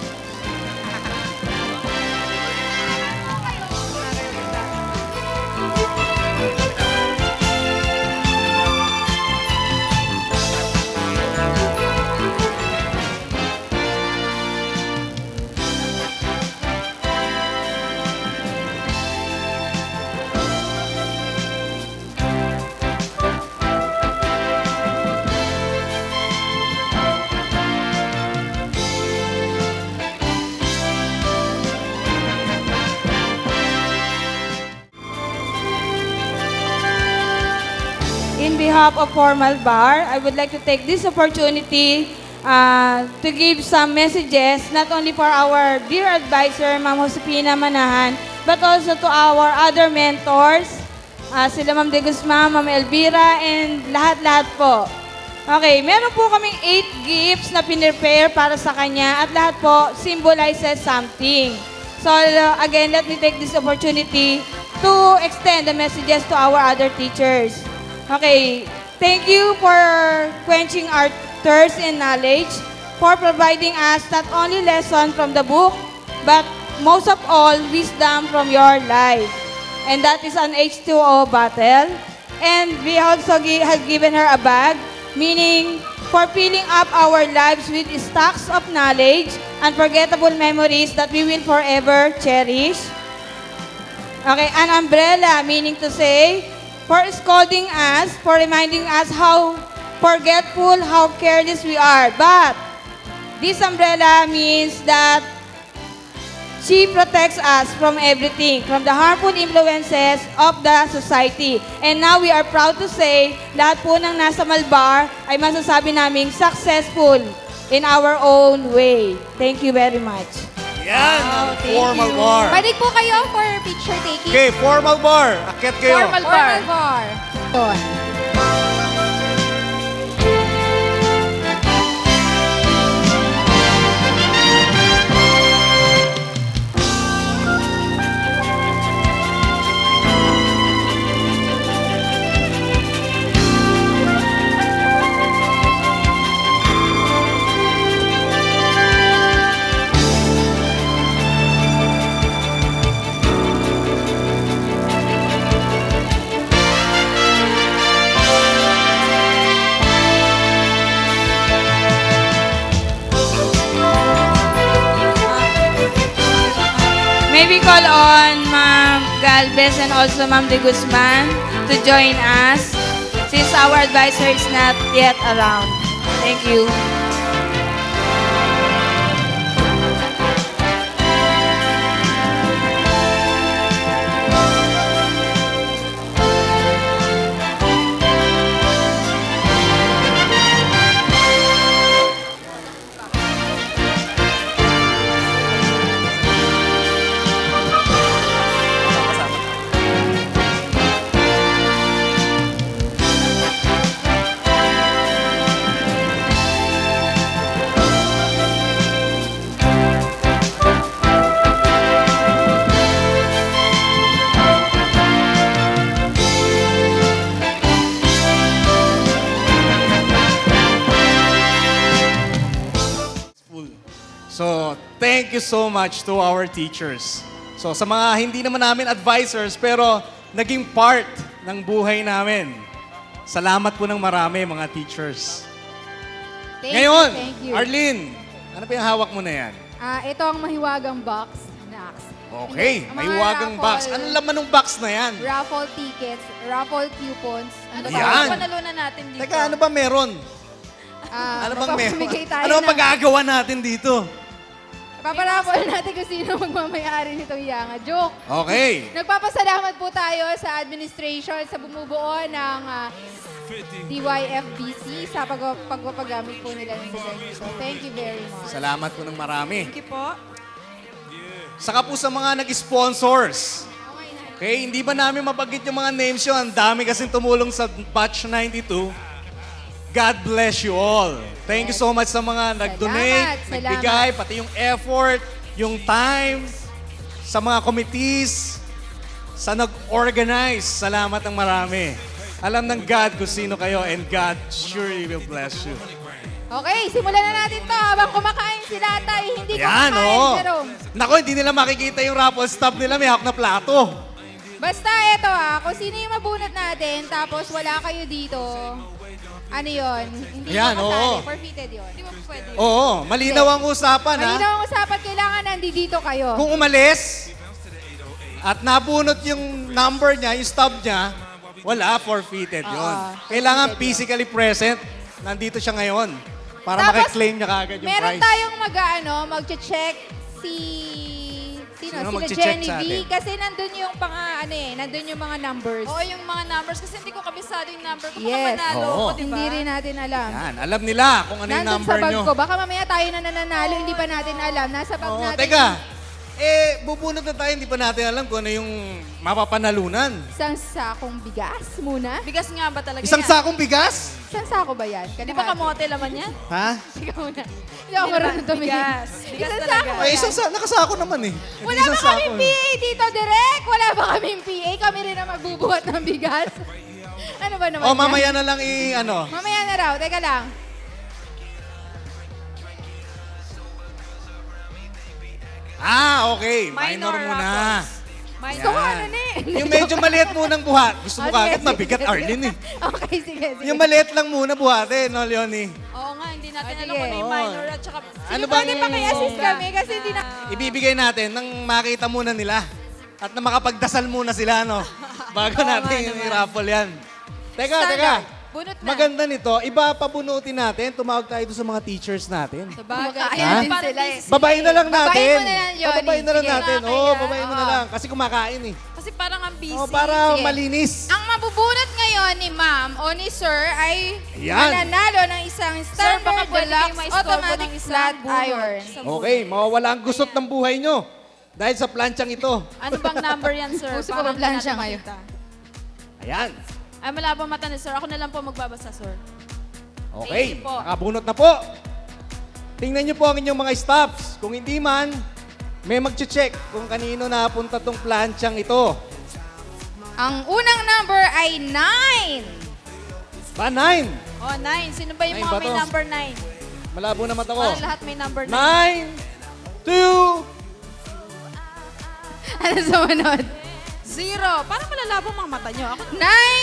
In behalf of Formal Bar, I would like to take this opportunity to give some messages, not only for our dear advisor, Ma'am Josefina Manahan, but also to our other mentors, sila Ma'am De Guzman, Ma'am Elvira, and lahat-lahat po. Okay, meron po kaming 8 gifts na pinrepare para sa kanya at lahat po symbolizes something. So again, let me take this opportunity to extend the messages to our other teachers. Okay, thank you for quenching our thirst in knowledge, for providing us not only lesson from the book, but most of all, wisdom from your life. And that is an H2O bottle. And we also have given her a bag, meaning for filling up our lives with stacks of knowledge, unforgettable memories that we will forever cherish. Okay, an umbrella, meaning to say, for scolding us, for reminding us how forgetful, how careless we are. But this umbrella means that she protects us from everything, from the harmful influences of the society. And now we are proud to say, lahat po ng nasa Malbar ay masasabi naming successful in our own way. Thank you very much. Yan, ang formal bar. Balik po kayo for picture taking. Okay, formal bar. Akyat kayo. Formal bar. Doon. May we call on Ma'am Galvez and also Ma'am De Guzman to join us since our advisor is not yet around. Thank you. So, thank you so much to our teachers. So, sa mga hindi naman namin advisors, pero naging part ng buhay namin. Salamat po ng marami, mga teachers. Ngayon, Thank you. Arlene, ano pa yung hawak mo na yan? Ito ang mahiwagang box. Nax. Okay, Ang may mga wagang box. raffle- Anong laman ng box na yan? Raffle tickets, raffle coupons. Ano Yan. ba? Panalunan natin dito. Teka, ano ba meron? Ano bang meron? magpapamigay tayo Ano bang ng- magagawa natin dito? Paparaffle natin kung sino magmamayari nitong Yanga. Joke. Okay. Nagpapasalamat po tayo sa administration sa bumubuo ng DYFBC sa pagpapagamit po nila ng lugar dito. Thank you very much. Salamat po ng marami. Thank you po. Saka po sa mga nag-sponsors. Okay, hindi ba namin mabagit yung mga names yun? Ang dami kasing tumulong sa Batch 92. God bless you all. Thank you so much sa mga nag-donate, Salamat. nagbigay, pati yung effort, yung time, sa mga committees, sa nag-organize. Salamat ng marami. Alam ng God kung sino kayo and God surely will bless you. Okay, simulan na natin to. Habang kumakain si Tatay, hindi Yan, kumakain, oo. Jerome. Nako, hindi nila makikita yung raffle stop nila. May hawak na plato. Basta ito kung sino yung mabunot natin, tapos wala kayo dito, ano yun? Hindi Yan, ko kasali. oo. Forfeited yun. Di ba pwede? Oo, malinaw ang usapan, ha? Malinaw ang usapan, kailangan nandito kayo. Kung umalis at nabunot yung number niya, yung stub niya, wala, forfeited yun. Kailangan physically present. Nandito siya ngayon para Tapos, makiklaim niya kagad yung Meron prize. tayong mag-check Sino sila magche-check sa Genevieve, atin? kasi nandun yung nandun yung mga numbers. Oo, yung mga numbers. Kasi hindi ko kabisado yung number ko. Baka Yes. manalo Oo. ko, di ba? Hindi rin natin alam. Yan, alam nila kung ano yung Nandun number sa bag nyo. ko. Baka mamaya tayo na nananalo, hindi pa natin alam. Nasa bag Oo, natin. teka, bubunot na tayo, hindi pa natin alam kung ano yung mapapanalunan. Isang sakong bigas muna. Bigas nga ba talaga Isang yan? sakong bigas? Isang sako ba yan? Di ba kamote laman yan? Ha? Ikaw muna. Hindi ako marunong tumingin. Bigas. Bigas Isang talaga. sako ba Ay, yan? isang nakasako naman eh. Wala Isang ba kaming sako. PA dito, Direk? Wala ba kaming PA? Kami rin ang magbubuhat ng bigas. Ano ba naman O, yan? mamaya na lang Mamaya na raw. Teka lang. Okay. Minor muna. Gusto ko ano na eh. Yung medyo maliit munang buhat. Gusto mo Okay, kagad sige, mabigat, sige. Arlene eh. Okay, sige. Yung maliit lang muna buhatin, no, Leonie? Oo, Hindi natin alam sige. kung ano yung minor at saka... Ano Sige, pwede paki-assist kami kasi hindi na... Ibibigay natin nang makita muna nila at na makapagdasal muna sila, no? Bago natin i-raffle yan. Teka. Bunot na. Maganda nito, iba pabunutin natin. Tumawag tayo doon sa mga teachers natin. Sabagay. Kumakain din sila eh. Babayin na lang natin. Babayin mo na lang, Yoni. Babayin na lang Sige. natin. Kumakain Oo, yan. babayin mo na lang. Kasi kumakain eh. Kasi parang ang busy. Oh, para Sige. malinis. Ang mabubunot ngayon ni ma'am o ni sir ay Ayan. mananalo ng isang Sir, Standard baka pwede Deluxe kayo maistorbo Automatic ng isang Flat bunot Iron. sa Okay, mawawala ang gusot ng buhay nyo. Dahil sa planchang ito. Ano bang number yan, sir? Gusto ko Para ba plan natin siya ngayon? makita. Ayan. Ay, malabo mata ni sir. Ako na lang po magbabasa, sir. Okay, Thank you po. nakabunot na po. Tingnan nyo po ang inyong mga stops. Kung hindi man, may mag-check kung kanino napunta tong planchang ito. Ang unang number ay 9. Pa, 9. Oh, 9. Sino ba yung Nine mga ba may to? number 9? Malabo na mata ko. Parang lahat may number 9. 9, 2, Ano sumunod? 0. Parang malalabo mga mata nyo. Ako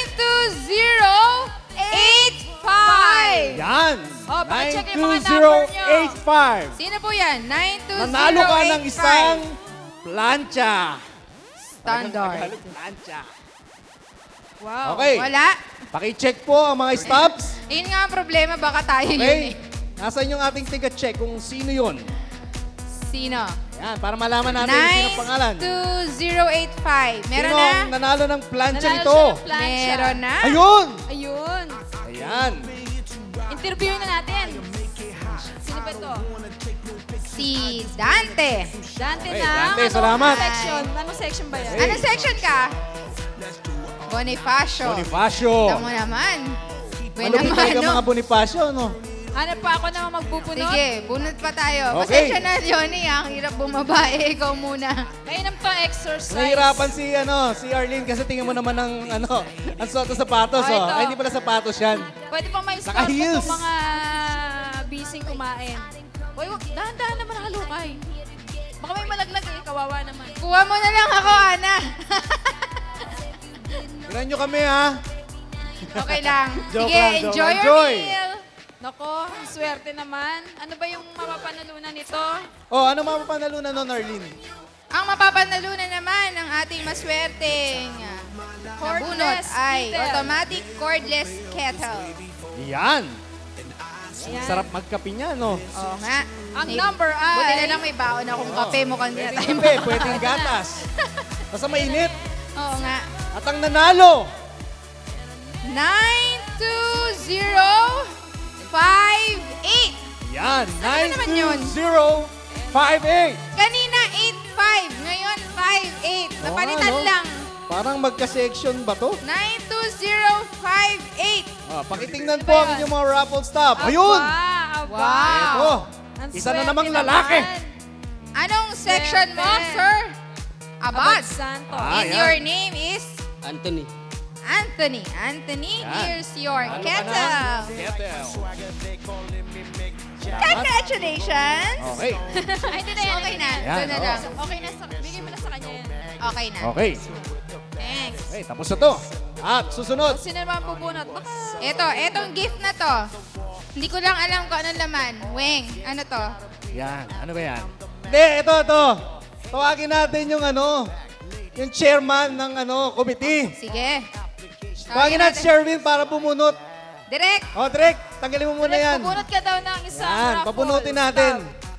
92085. yan. Oh, pakicheck yung mga number nyo. 92085. Sino po yan? 92085. Nanalo ka ng isang plancha. Standard. Tagalog, plancha. Wow. Okay. Wala. Paki-check po ang mga stops. Yun nga ang problema. Baka tayo yun Okay. eh. Nasaan yung ating tiga-check kung sino yun? Sino? Yan, para malaman natin kung sino pangalan. 92085. Meron Sino na? ang nanalo ng plancha Nanalo ito? siya ng plancha. Meron na? Ayun! Ayun. Ayan. Interviewin na natin. Sino ba ito? Si Dante. Dante Okay, na. Dante, salamat. Section? Anong section ba yan? Anong section ka? Bonifacio. Bonifacio. Alam mo naman. Malupit Buena ka mga mano. Bonifacio, no? Hanap pa ako naman magbubunot. Sige, bunot pa tayo. Okay. Pasensya na, Johnny. Ang hirap bumaba eh. Ikaw muna. Mainam pa exercise. Nahihirapan si Arlene kasi tingnan mo naman ang ang suot ng sapatos, Oh, oh. ito. Ay, hindi pala sapatos yan. Pwede pang may stop Naka-heels. itong mga bising kumain. Uy, dahan-dahan naman nakalukay. Baka may malaglag eh, kawawa naman. Kuha mo na lang ako, Ana. Tignan nyo kami, ha? Okay lang. Joke Sige, lang, joke enjoy lang. your Enjoy. meal. Nako, ang swerte naman. Ano ba yung mapapanalunan nito? Oh, ano mapapanalunan nun, Arlene? Ang mapapanalunan naman ng ating maswerteng nabunot Cordless ay kettle. automatic cordless kettle. Yan. Ayan. Sarap magkape niya, no? Oo nga. Ang number ay... Buti na lang may baon akong kape mo kanina. Pwedeng kape, pwedeng gatas. Basta mainit. Oo nga. At ang nanalo, 92058. yan, Ano naman yun? 92058. Kanina 85, ngayon 58. Napalitan ano? lang. Parang magka-section ba to? 92058. Pakitingnan po ang inyong mga raffle stop. Ayun! Aba, aba. Wow. Ito. Ang Isa na swerte namang lalaki. naman. Anong section mo, Swerte. sir? Abad Abad. Santo. And yan. your name is? Anthony. Anthony. Anthony, Yan. here's your Ano ka kettle. na? Kettle. Congratulations. Okay. Ay, hindi na yan. Okay na. Yan, Doon na oo. lang. Okay na. Bigay mo na sa kanya yan. Okay na. Okay. Thanks. Okay, tapos na to. At susunod. Sino naman bubunot? Baka... Etong gift na to. Hindi ko lang alam kung anong laman. Weng, ano to? Yan. Ano ba yan? Hindi, ito. Tawagin natin yung yung chairman ng committee. Sige. Tawagin natin si Sherwin para pumunot. Direct. O, Drek, tanggalin mo muna yan. Bubunot ka daw ng isang Yan, raffle. papunutin natin.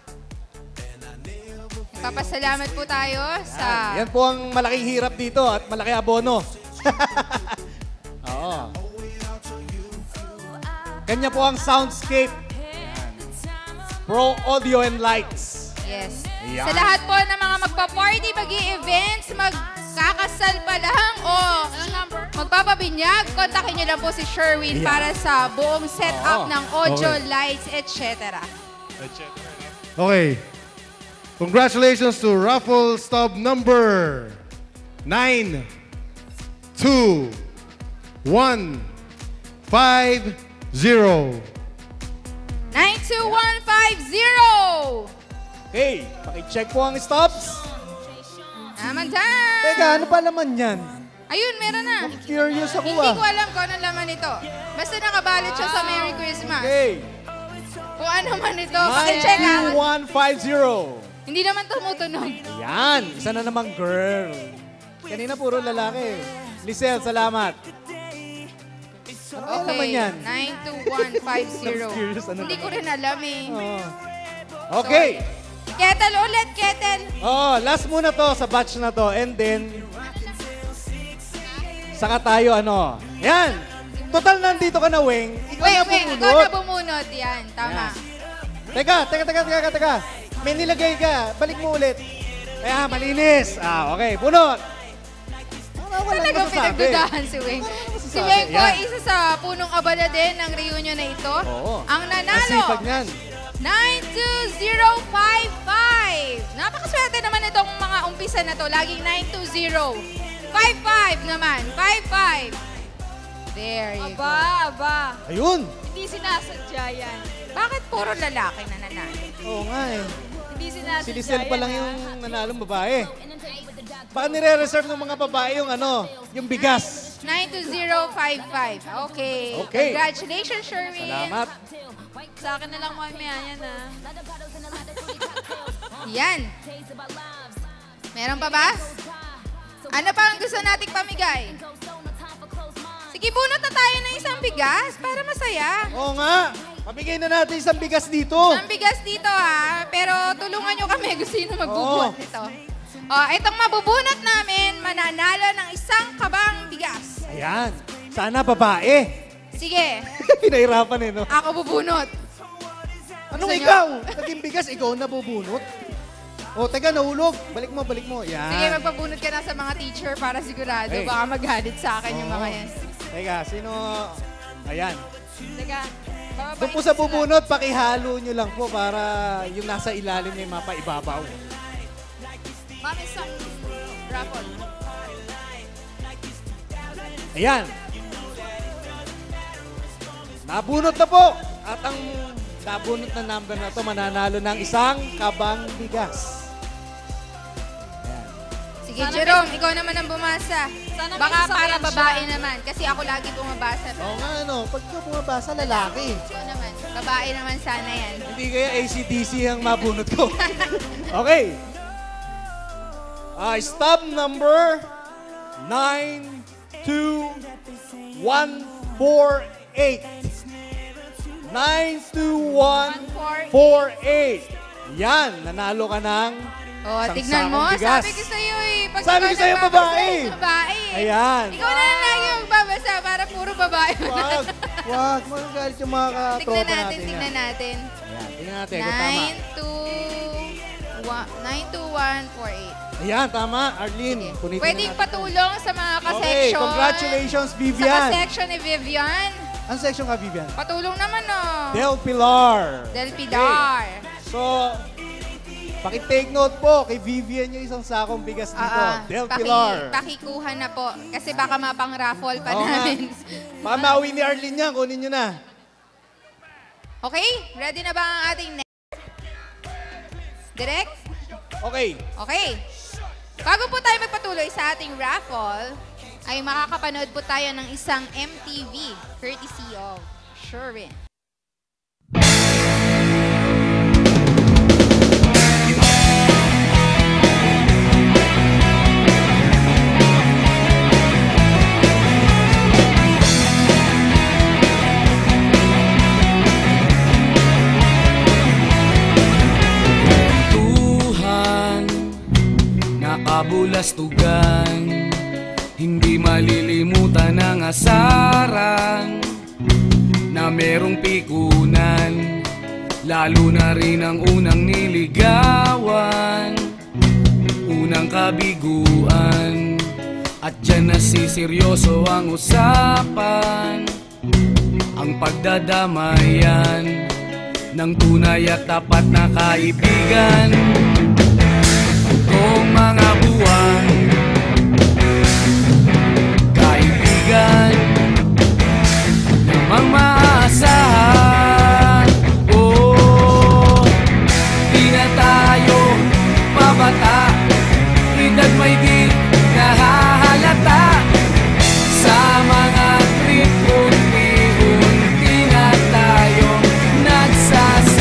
Papasalamat po tayo sa... Yan po ang malaking hirap dito at malaki abono. Oo. Kanya po ang soundscape. Pro Audio and Lights. Yes. Yan. Sa lahat po ng mga magpa-party, mag-i-events, magkakasal pa lang o magpapabinyag, kontakin niyo lang po si Sherwin Yeah. para sa buong setup Oo. ng audio, Okay. lights, etc. Okay. Congratulations to raffle stub number 92150. 92150! Okay, pakicheck po ang stops. Naman dyan! Teka, ano pa naman yan? Ayun, meron na. Curious ako Hindi ko ah. alam kung anong laman ito. Basta nakabalot siya sa Merry Christmas. Okay. Kung ano man ito, pakicheck out. 9150. Hindi naman tumutunog. Yan, isa na namang girl. Kanina puro lalaki. Lisel, salamat. Ano naman yan? 92150. Curious, ano Hindi naman? ko rin alam eh. Okay. Ketel ulit, Ketel. Last muna to sa batch na to. And then, saka tayo Yan. Total nandito ka na, Weng. Ikaw na Weng, ikaw bumunot. na bumunot. Yan, tama. Teka. May nilagay ka. Balik mo ulit. Kaya, malinis. Okay, bunot. Talagang pinagdudahan si Weng. Si Weng po, isa sa punong abala din ng reunion na ito. Oo. Ang nanalo, Masipag niyan. 92055. Napakaswerte naman itong mga umpisa na to. Laging 920. 55 naman. 55. There you go. Aba. Ayun. Hindi sinasadya yan. Bakit puro lalaki na nanalo? Oo nga eh. Hindi sinasadya Si Lisel pa lang yan, yung nanalong babae. Baka nire-reserve ng mga babae yung bigas. 92055. Okay. Congratulations, Sherwin. Salamat. Sa akin na lang mamaya yan Yan. Meron pa ba? Ano pa ang gusto nating pamigay? Sige, bunot na tayo ng isang bigas para masaya. Oo nga. Pamigay na natin isang bigas dito. Ang bigas dito pero tulungan nyo kami kung sino magbubuhat nito. Itong mabubunot namin, mananalo ng isang kabang bigas. Ayan. Sana babae. Sige. Pinahirapan no? Ako bubunot. Anong ikaw? Naging bigas, ikaw na bubunot? Teka, nahulog. Balik mo. Yan. Sige, magpabunot ka na sa mga teacher para sigurado. Baka magalit sa akin yung mga yan. Teka, sino? Ayan. Teka. Doon po sa bubunot, pakihalo nyo lang po para yung nasa ilalim na yung mapaibabaw. Mami, isang raffle. Ayan. Nabunot na po. At ang nabunot na number na to mananalo ng isang kabang bigas. Sige, Jerome, ikaw naman ang bumasa. Sana may Baka para sasakyan babae siya. naman. Kasi ako lagi bumabasa. Oo nga, pag ikaw bumabasa, lalaki. Ikaw naman. Babae naman sana yan. Hindi kaya ACDC ang mabunot ko. Okay. Stop number 92148. 92148. Yan, nanalo ka ng Tignan mo. bigas. Sabi ko sa'yo Pag Sabi ko sa'yo, babae. Babae. Ayan. Ikaw na lang lagi magbabasa para puro babae. Wag, magagalit yung mga katropa natin. Tingnan natin. Ayan, tingnan natin kung tama. 92148. Ayan, tama. Arlene, punitin Pwedeng na natin. patulong sa mga Okay, ka-section. congratulations, Sa Vivian. ka-section ni Vivian. Ang section ka, Vivian? Patulong naman, Del Pilar. Del Pilar. So, paki-take note po kay Vivian yung isang sakong bigas dito. Del Pilar. Pakikuha na po. Kasi baka mapang-raffle pa Oo nga. namin. Baka mauwi ni Arlene yan, kunin nyo na. Okay? Ready na ba ang ating next? Direct? Okay. Okay. Bago po tayo magpatuloy sa ating raffle, ay makakapanood po tayo ng isang MTV courtesy of Sherwin. Nakabulastugan, hindi malilimutan ang asaran na merong pikunan, lalo na rin ang unang niligawan, unang kabiguan, at dyan nasiseryoso ang usapan, ang pagdadamayan ng tunay at tapat na kaibigan. Kung mga buwan, kaibigan, namang maaasahan. Oh, di na tayo mabata, edad may di nahahalata. Sa mga trip, unti-unti na tayong nagsasama.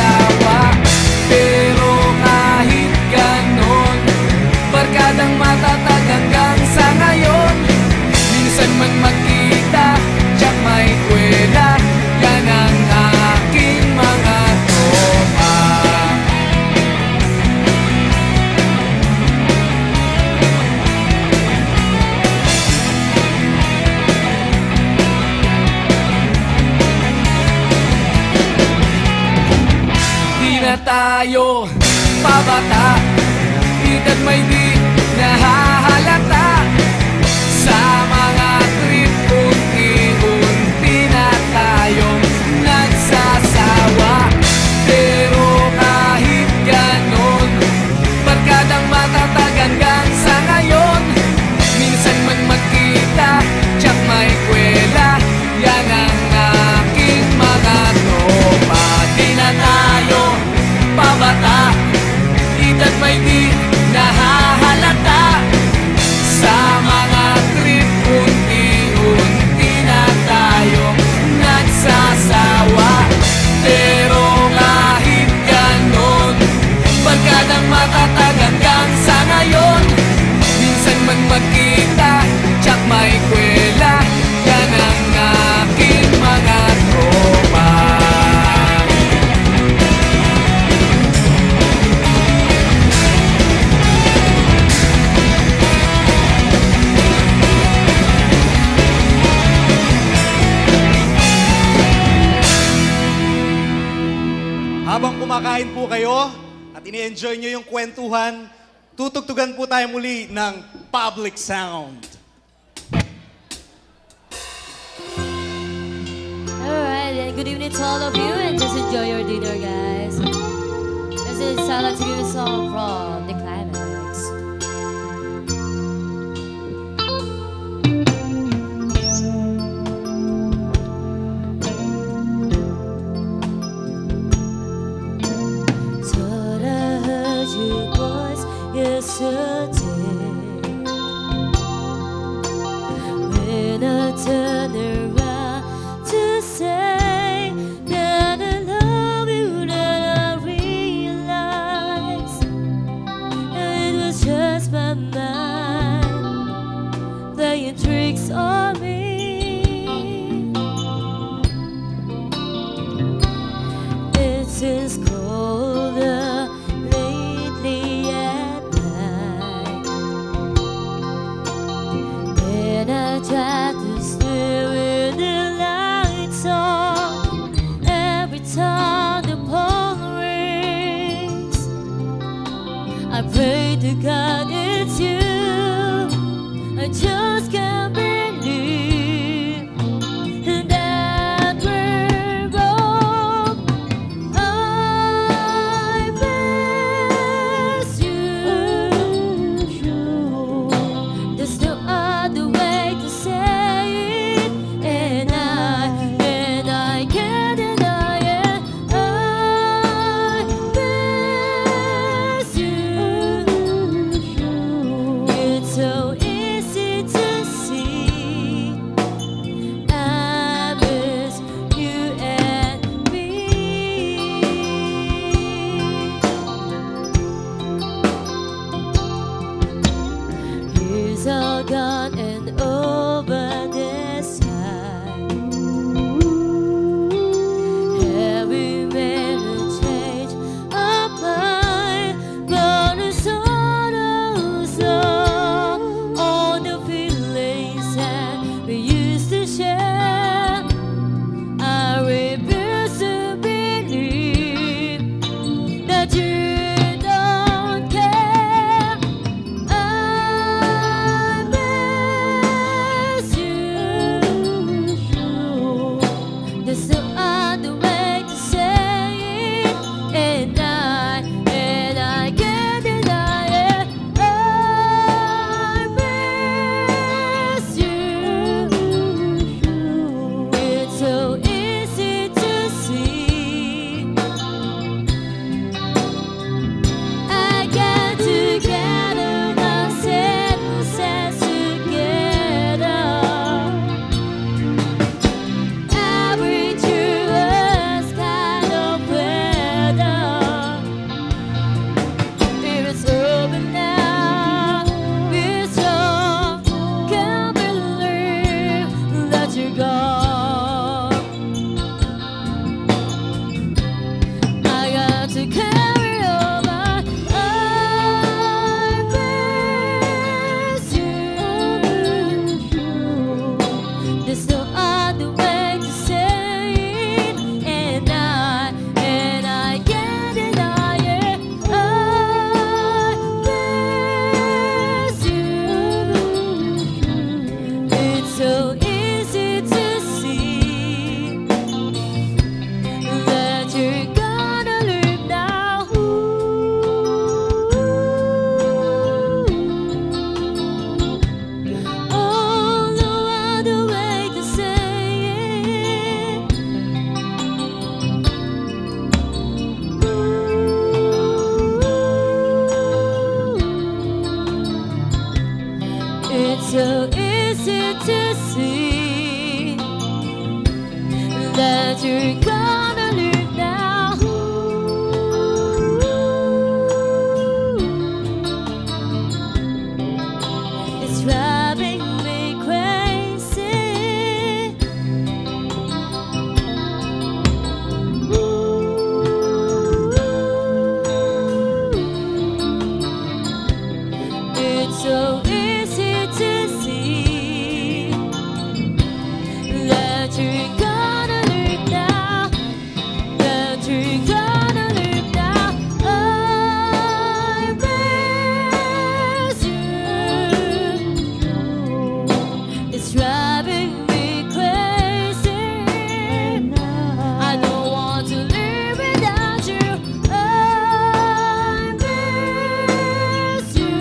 pabata, edad may di nahahalata. Sa mga trip, unti-unti na tayong nagsasawa. Pero kahit ganon, barkadang matatag hanggang sa ngayon. Minsan man magkita, tsak may kwela, yan ang aking mga tropa. Di na tayo pabata, edad may di nahahalata. Sa mga trip, unti-unti na tayong nagsasawa. Pero kahit ganon, barkadang matatag hanggang sa ngayon. Minsan man magkita, tsak may kwela, yan ang aking mga tropa. Habang kumakain po kayo at ini-enjoy nyo yung kwentuhan, tutugtugan po tayo muli ng Public Sound. Alright, and good evening to all of you, and just enjoy your dinner, guys. This is I'd like to give you a song from The Climax. Thought I heard your voice yesterday when I turned around to say that I love you, that I realized it was just my mind playing tricks on me. It seems colder lately at night, and I try to stay with the lights on. Every time the phone rings, I pray to God it's you. I just can't believe that we're wrong. I miss you. There's no other way to say it, and I can't deny it. I miss you. easy to see that you're gonna leave now. It's driving me crazy. It's so easy to see that you're gonna leave now, that you're gonna leave now. I miss you. It's driving me crazy. I don't want to live without you. I miss you.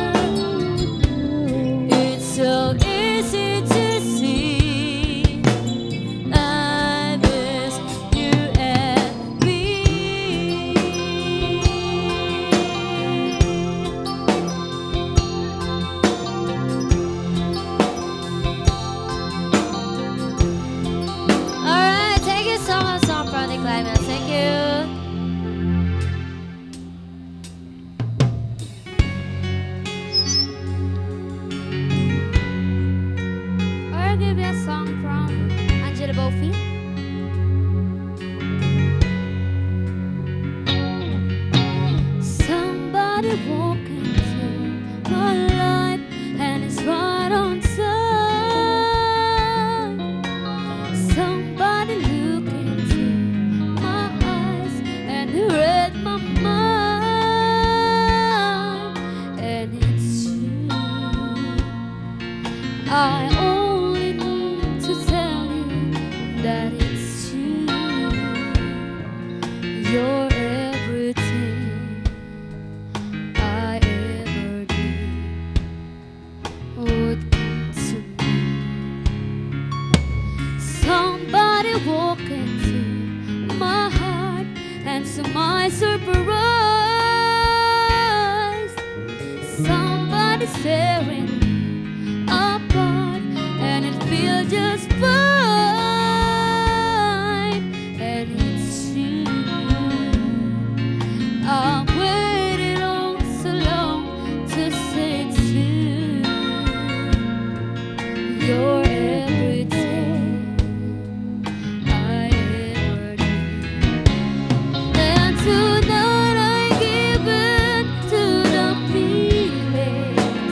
It's so easy to see. I miss you and me. Alright, thank you so much, song from the climax. Thank you. Or give you a song from Angela Bofi. Somebody walk into my life and it's right on time. Somebody look into my eyes and he read my mind. And it's you. I only need to tell you that it's you. You're everything I ever did would come to me. Somebody walk into my heart and to my surprise, somebody staring apart and it feels just fine. And it's you. I've waited on so long to say it's you. You're everything I ever need. And tonight I give in to the feeling.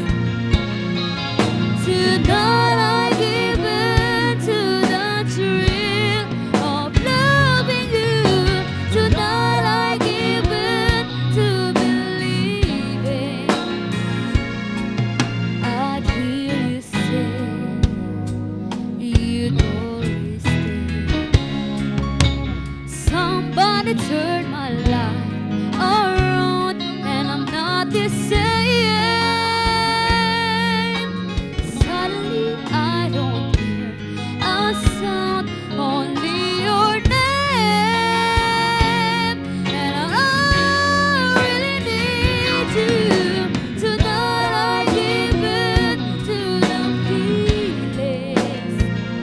Tonight I give in to the thrill of loving you. Tonight I give in to believing I'd hear you say you'd always stay. Somebody turn my life around and I'm not the same. Suddenly I don't hear a sound, only your name. And I really need you. Tonight I give in to the feelings.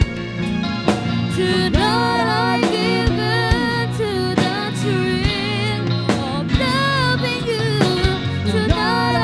Tonight I give in to the thrill of loving you. Tonight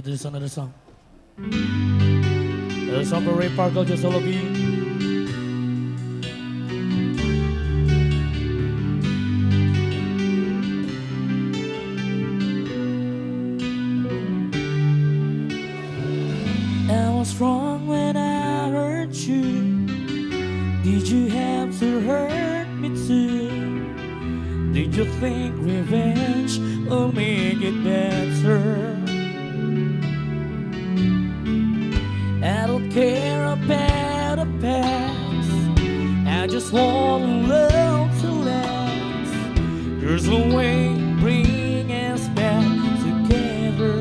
There's another song. There's a song for Ray Parker, just all of you. I was wrong when I hurt you. Did you have to hurt me too? Did you think revenge will make it better? I don't care about the past. I just want love to last. There's a way to bring us back together.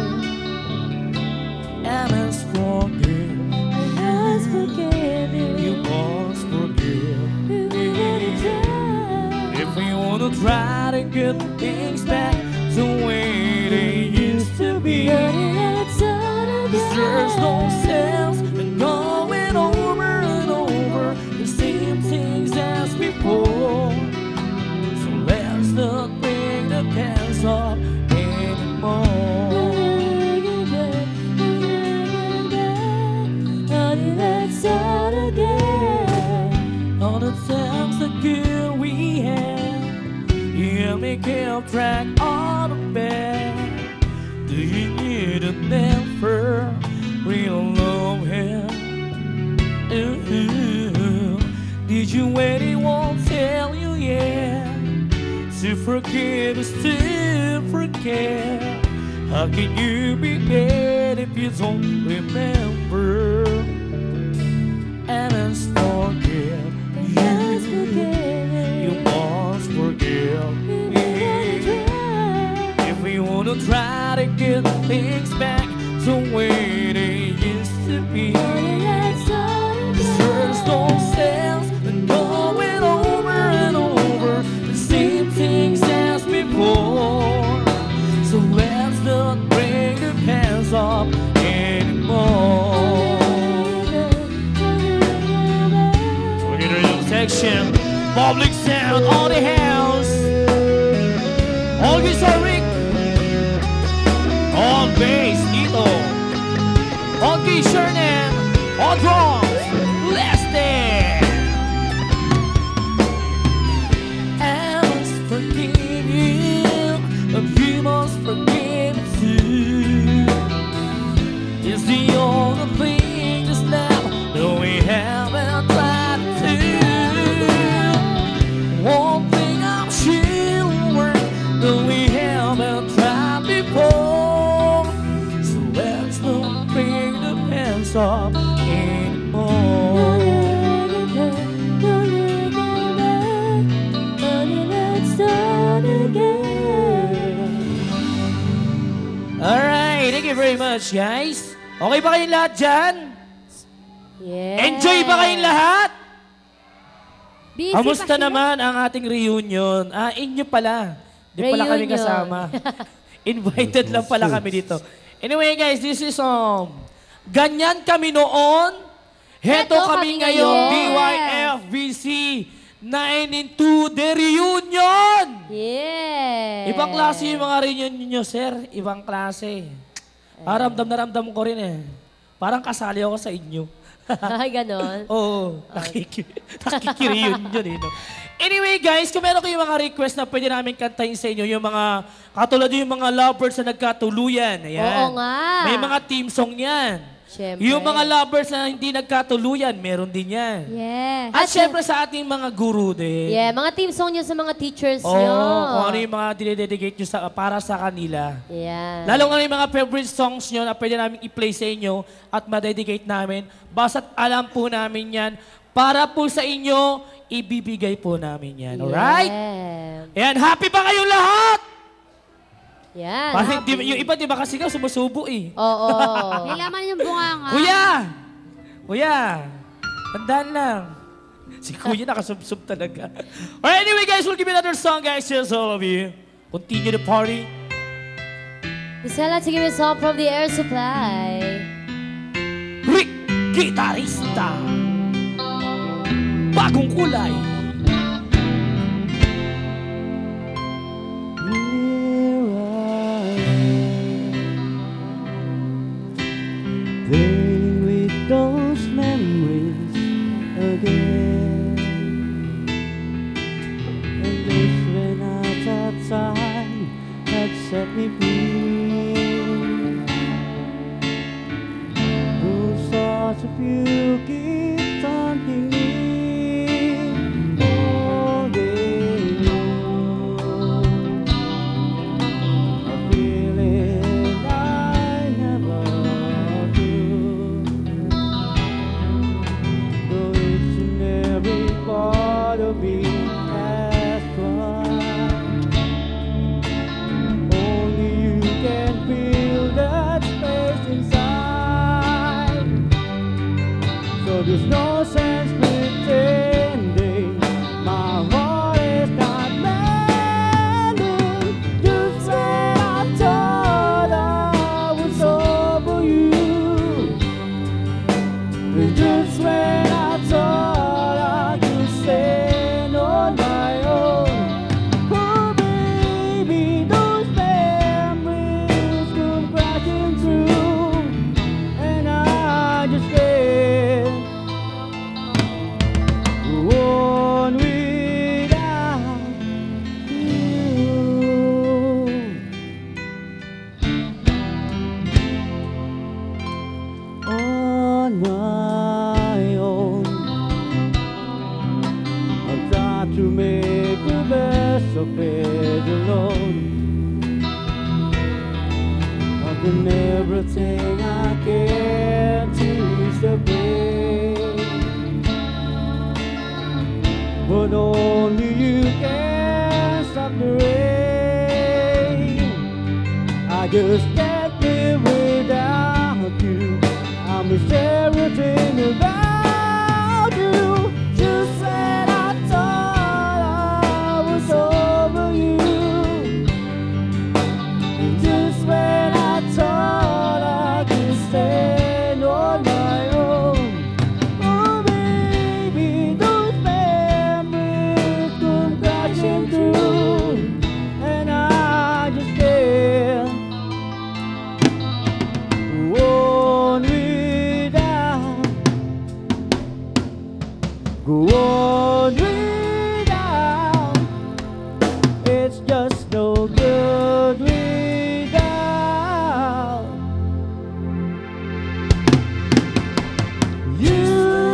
I must forgive. I must forgive you. You must forgive me. If we want to try to get things back the way they used to be, there's no sense in going over and over the same things as before. So let's not bring the past up anymore. Let's start again. All the times that good we had, you may keep track of the bad. Do you need a never real love him? Did you anyone tell you yet to forgive is to forget? How can you be mad if you don't remember? I must forgive you. You must forgive me. If we want to try to get things back the way they used to be, there's no sense in going over and over the same things as before. So let's not bring the past up anymore. We're gonna do section, public sound on the house. All guitar rig, on bass, Ito. On key, Shernan. On drums, Leslie. I must forgive you, and you must forgive me too. It's the only thing just now that we haven't tried to do. One thing I'm sure will work that we haven't tried before. So let's not bring the pants up anymore. Alright, thank you very much, guys. Okay ba kayong lahat dyan? Yeah. Enjoy ba kayong lahat? Busy Kamusta pa sila? naman ang ating reunion? Inyo pala. Di pala kami Reunion. kasama. Invited lang pala kami dito. Anyway, guys, this is ganyan kami noon. Heto kami ngayon, DYFBC 9 the reunion! Yeah. Ibang klase yung mga reunion nyo, sir. Ibang klase. Ramdam na ramdam ko rin eh. Parang kasali ako sa inyo. Ay, ganon. Oo. Nakiki-reunion eh. No? Anyway, guys, kung meron kayong mga request na pwede namin kantahin sa inyo, yung mga, katulad yung mga lovebirds na nagkatuluyan. Ayan. Oo nga. May mga team song yan. Siyempre. Yung mga lovers na hindi nagkatuluyan, meron din yan. Yeah. At syempre sa ating mga guru din. Yeah, mga team song nyo sa mga teachers Oo, nyo. kung ano yung mga dinededicate nyo para sa kanila. Yeah. Lalo nga yung mga favorite songs nyo na pwede namin i-play sa inyo at ma-dedicate namin. Basta't alam po namin yan. Para po sa inyo, ibibigay po namin yan. Alright? Ayan, happy ba kayong lahat? Yan. Parang yung iba, di ba kasi nga sumusubo eh. Oo. May laman yung bunganga. Kuya, tandaan lang. Si Kuya nakasubsub talaga. Alright, anyway guys, we'll give you another song guys. Here's all of you. Continue the party. Isela to give us all from the air supply. Rick, gitarista. Bagong kulay. set me free. Who such a few keep taunting me all day long. A feeling I never knew. Though each and every part of me has tried, only you can feel that space inside. So there's no sense pretending my heart is not mending. Just when I thought I was over you, just when I thought I could stand on my own. Oh baby, those memories come crashing through, and I just can't go on without you. On my own, I've got to make the best of it alone. I've done everything I can to ease the pain, but only you can stop the rain. I just can't live without you. I miss everything about you. Just when I thought I was over you, just when I thought I could stand on my own. Oh baby, those memories come crashing through, and I just can't go on without. It's just no good without you.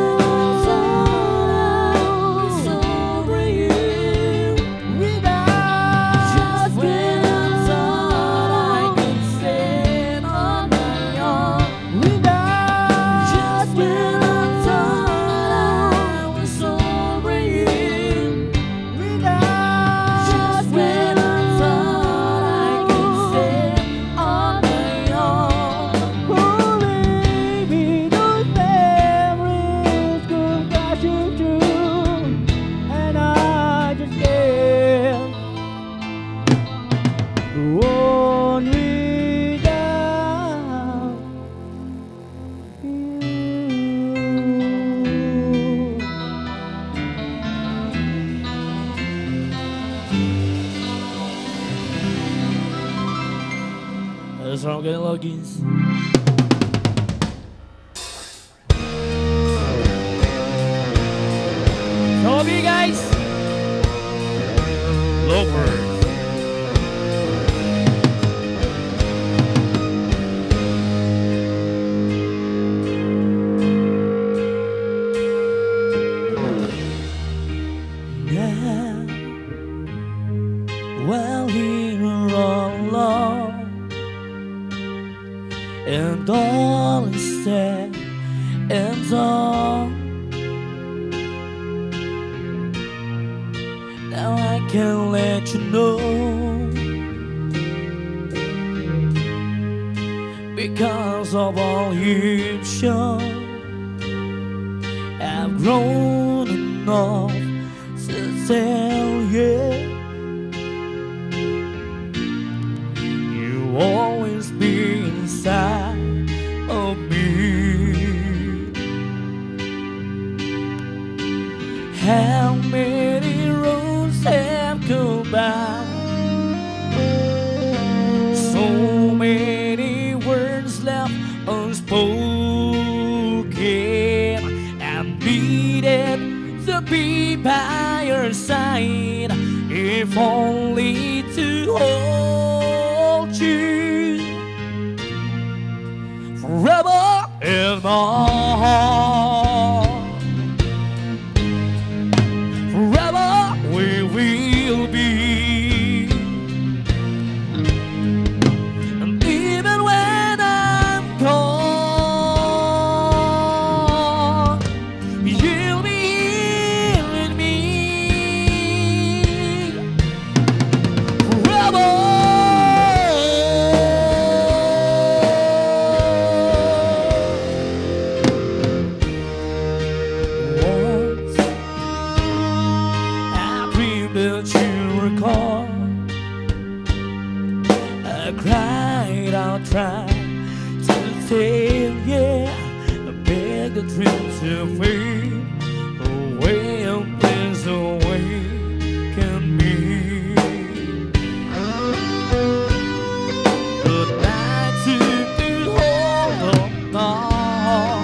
Over you. Without just when I thought I could stand on my own. Without just when I thought I was over you. Without just when I thought I could stand on my own. Oh baby, those memories come crashing through, and I just can't go on without you. That's how I'm getting logins. So love you guys. Lovers. Now, while here all alone, and all is said and done, now I can let you know, because of all you've shown, I've grown enough to tell you, you always be inside of me. How many roads have come by? So many words left unspoken. I needed to be by your side, if only to hold that you recall. I cried, I'll try to say, yeah. I beg the dream to fade away and please awaken me. Good night to you, hold on now,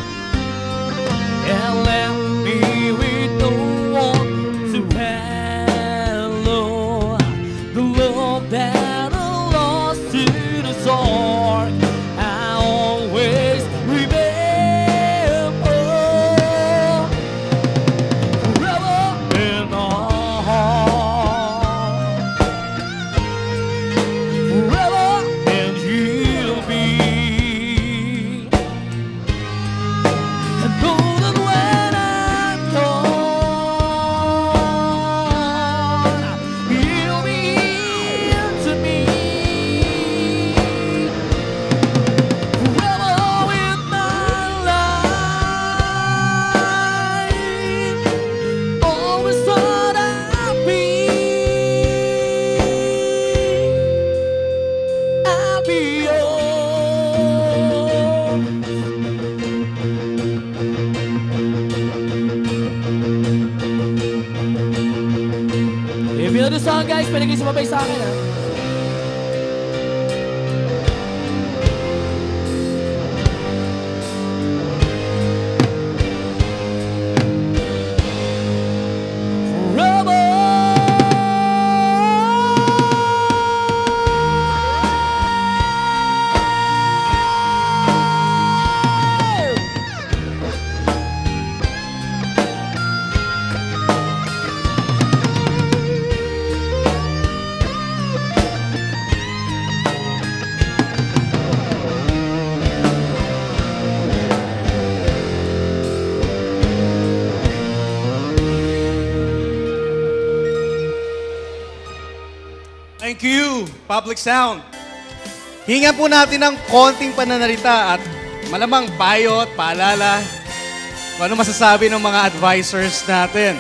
and let me with no one to hello the love that I lost to the dark. I always remember forever and all, forever and you'll be. And know that when I'm gone, you'll be here to me. Forever with my life, always thought I'd be yours. If you know the song, guys, pwede kayo sumabay sa akin, ha? Thank you, Public Sound. Hingan po natin ng konting pananalita at malamang payo at paalala kung ano masasabi ng mga advisors natin.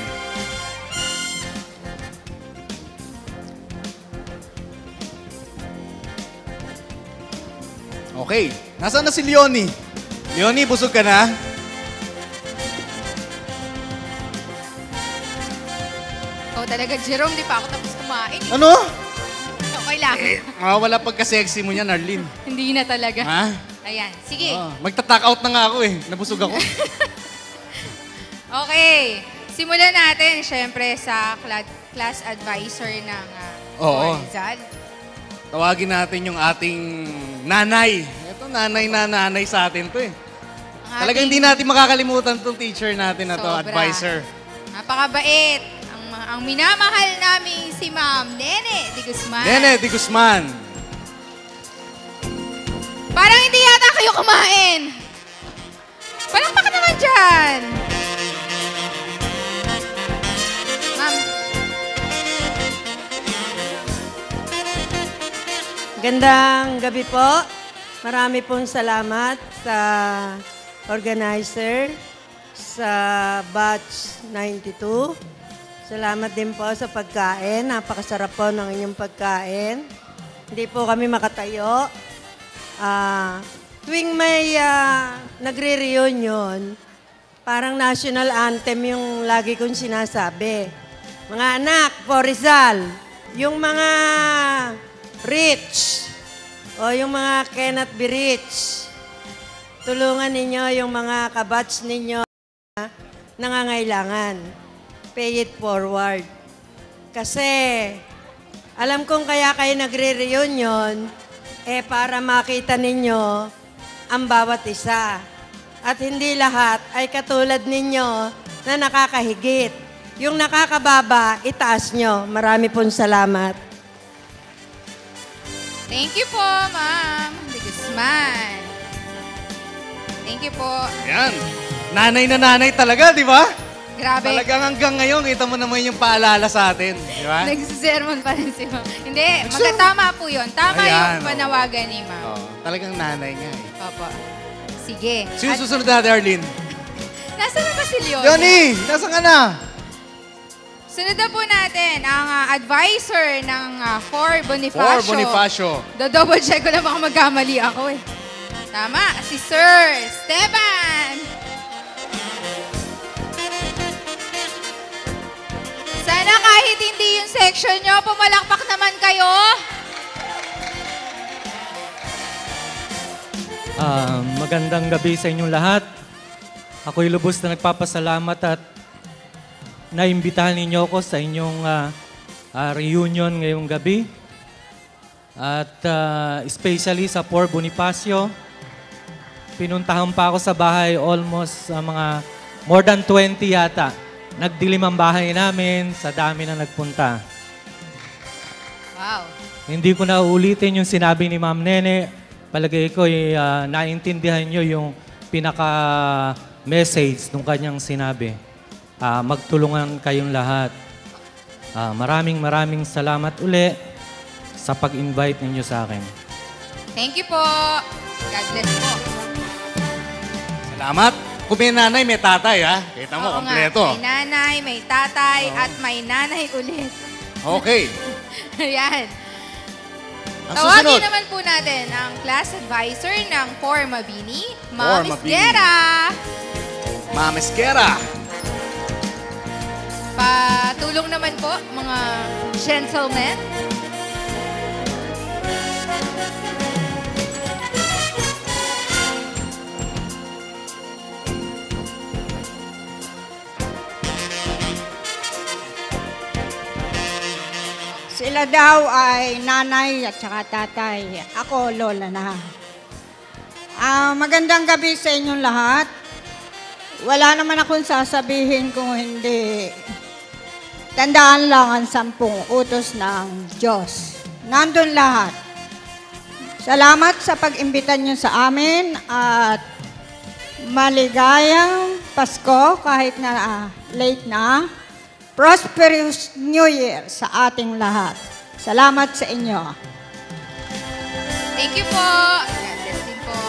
Okay, nasaan na si Leonie? Leonie, busog ka na? Oh, talaga, Jerome, di pa ako tapos kumain. Ano? Okay lang. Wala pagka-sexy mo niyan, Arlene. Hindi na talaga. Ha? Ayan, sige. Magta-talk out na nga ako eh. Nabusog ako. Okay. Simulan natin, syempre, sa class advisor ng Oo. Rizal. Tawagin natin yung ating nanay. Ito, nanay na nanay sa atin to eh. Talagang hindi natin makakalimutan itong teacher natin na to, Sobra. advisor. Napakabait. Ang minamahal namin si Ma'am Nene de Guzman. Nene de Guzman. Parang hindi yata kayo kumain. Palakpakan naman dyan. Ma'am. Gandang gabi po. Marami pong salamat sa organizer sa batch 92. Salamat din po sa pagkain. Napakasarap po ng inyong pagkain. Hindi po kami makatayo. Tuwing may nagre-reunion, parang national anthem yung lagi kong sinasabi. Mga anak, for Rizal, yung mga rich o yung mga cannot be rich, tulungan ninyo yung mga kabatch ninyo na nangangailangan. Pay it forward. Kasi alam kong kaya kayo nagre-reunion para makita ninyo ang bawat isa. At hindi lahat ay katulad ninyo na nakakahigit. Yung nakakababa, itaas nyo. Marami pong salamat. Thank you po, Ma'am de Guzman. Thank you po. Yan. Nanay na nanay talaga, di ba? Grabe. Talagang hanggang ngayon, kita mo naman yung paalala sa atin. Di ba? Nagsisermon pa rin si Ma'am. Hindi, magkatama po yun. Tama Ayan, yung panawagan ni Ma'am. Oh, talagang nanay nga eh. Opo. Sige. Sino susunod natin, Arlene? Nasaan na ba si Leonie? Leonie, nasaan ka na? So, Sunod na po natin ang advisor ng For Bonifacio. For Bonifacio. Do-double check ko na baka magkamali ako eh. Tama, si Sir Esteban. Sana kahit hindi yung section nyo, pumalakpak naman kayo. Magandang gabi sa inyong lahat. Ako'y lubos na nagpapasalamat at naimbitahan ninyo ako sa inyong reunion ngayong gabi. At especially sa For Bonifacio, pinuntahan pa ako sa bahay almost mga more than 20 yata. Nagdilim ang bahay namin sa dami na nagpunta. Wow. Hindi ko na uulitin yung sinabi ni Ma'am Nene. Palagay ko naintindihan nyo yung pinaka-message nung kanyang sinabi. Magtulungan kayong lahat. Maraming salamat uli sa pag-invite ninyo sa akin. Thank you po. God bless po. Salamat. Kung may nanay, may tatay, ha? Kita mo, Oo kompleto. nga, may nanay, may tatay, at may nanay ulit. Okay. Ayan. Ang Tawagin susunod. naman po natin ang class advisor ng For Mabini, For Ma'am Mabini. Esguera. Ma'am Esguera. Patulong naman po, mga gentlemen. Sila daw ay nanay at saka tatay. Ako, lola na. Magandang gabi sa inyong lahat. Wala naman akong sasabihin kung hindi. Tandaan lang ang 10 utos ng Diyos. Nandun lahat. Salamat sa pag-imbita niyo sa amin at maligayang Pasko kahit na late na. Prosperous New Year sa ating lahat. Salamat sa inyo. Thank you po. God bless din po.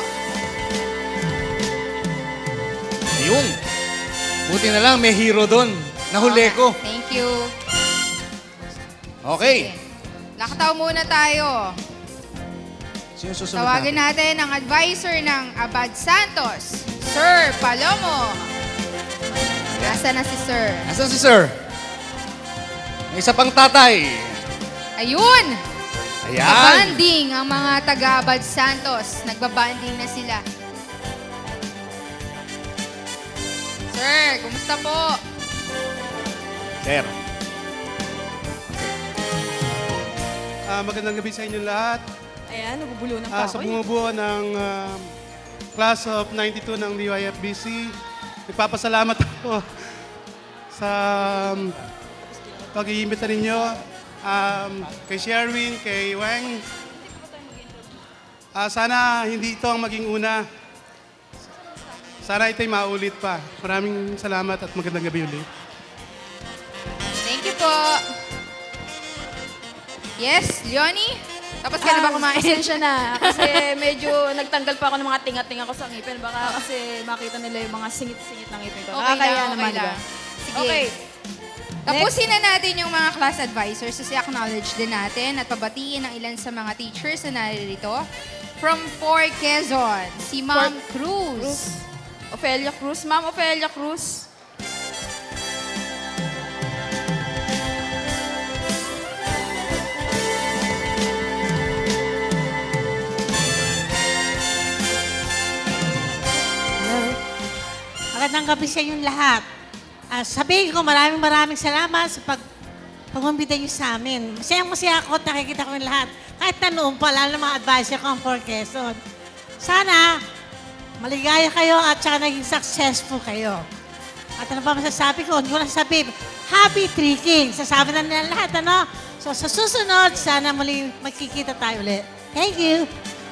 Yung. Buti na lang, may hero doon. Nahuli ko. Thank you. Okay. Lakataw muna tayo. Sino susunod Tawagin natin ang advisor ng Abad Santos, Sir Palomo. Nasaan na si Sir? Nasaan si Sir? May isa pang tatay. Ayun! Ayan. Nagba-banding ang mga taga-Abad Santos. Nagbabanding na sila. Sir, kumusta po? Sir. Magandang gabi sa inyong lahat. Ayan, nabubulo na pa Sa ako. bumubuo ng Class of 92 ng DYFBC, nagpapasalamat ako sa pag-iimbita ninyo kay Sherwin, kay Weng. Sana hindi ito ang maging una. Sana ito'y maulit pa. Maraming salamat at magandang gabi ulit. Thank you po. Yes, Leonie? Tapos ka na ba kumain? Pasensya na. Kasi medyo nagtanggal pa ako ng mga tinga-tinga ko sa ngipin. Baka kasi makita nila yung mga singit-singit ng ngipin ko. Okay Kaya lang, naman, okay lang. diba? Sige. Okay. Tapusin na natin yung mga class advisors kasi acknowledge din natin at pabatiin ang ilan sa mga teachers na naririto. From 4 Quezon, si Ma'am Cruz. Ofelia Cruz. Ma'am Ofelia Cruz. Magandang gabi sa inyong lahat. Sabihin ko maraming salamat sa pag-umbita niyo sa amin. Masaya ako at nakikita ko yung lahat. Kahit na noon pa, lalo ng mga advisor ko ang 4 Quezon. Sana maligaya kayo at saka naging successful kayo. At ano pa masasabi ko? Hindi ko na sasabihin. Happy tricking! Sasabi na nila lahat, ano? So sa susunod, sana muli magkikita tayo ulit. Thank you!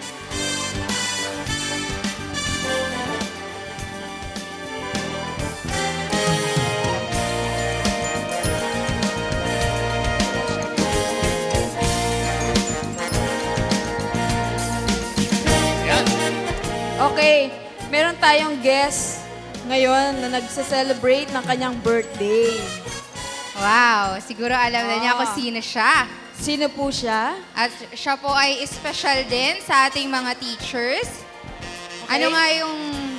Okay, meron tayong guest ngayon na nagse-celebrate ng kanyang birthday. Wow, siguro alam na niya kung sino siya. Sino po siya? At siya po ay special din sa ating mga teachers. Ano nga yung...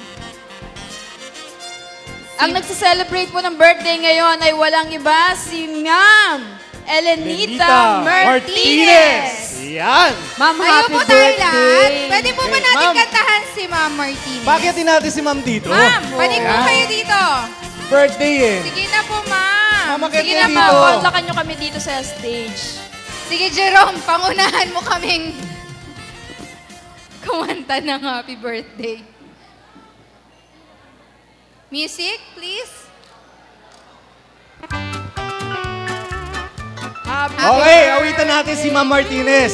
Ang nagsa-celebrate po ng birthday ngayon ay walang iba, si Ma'am Elenita Martinez. Yan. Ma'am, Tayo happy po tayo birthday. lahat. Pwede po ba natin Ma'am. kantahan si Ma'am Martinez? Bakit din natin si Ma'am dito? Ma'am, pwede po Yan. kayo dito. Birthday eh. Sige na po, Ma'am. Ma'am, akit Sige kayo na, dito. Ma'am. Kontakan nyo kami dito sa stage. Sige, Jerome, pangunahan mo kaming kumanta ng happy birthday. Music, please. Okay, awitan natin si Ma'am Martinez.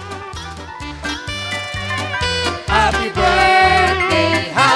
Happy birthday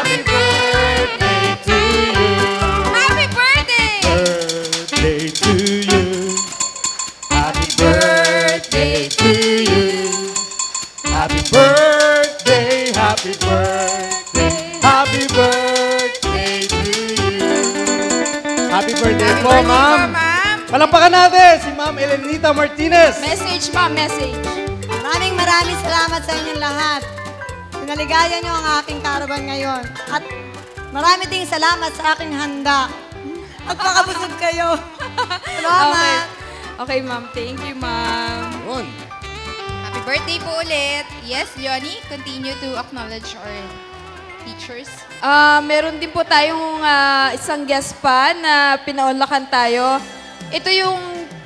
to you. Happy birthday! Birthday to you. Happy birthday to you. Happy birthday, happy birthday, happy birthday to you. Happy birthday po, Ma'am. Palampakan natin si Ma'am Elenita Martinez. Message, Ma'am, message. Maraming salamat sa inyong lahat. Pinaligaya niyo ang aking karaban ngayon. At marami ding salamat sa aking handa. Magpakabusog kayo. Salamat. Okay, Ma'am. Thank you, Ma'am. Happy birthday po ulit. Yes, Leonie, continue to acknowledge our teachers. Meron din po tayong isang guest pa na pinaunlakan tayo. Ito yung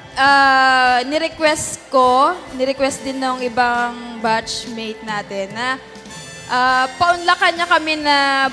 ni-request din ng ibang batchmate natin na paunlakan niya kami na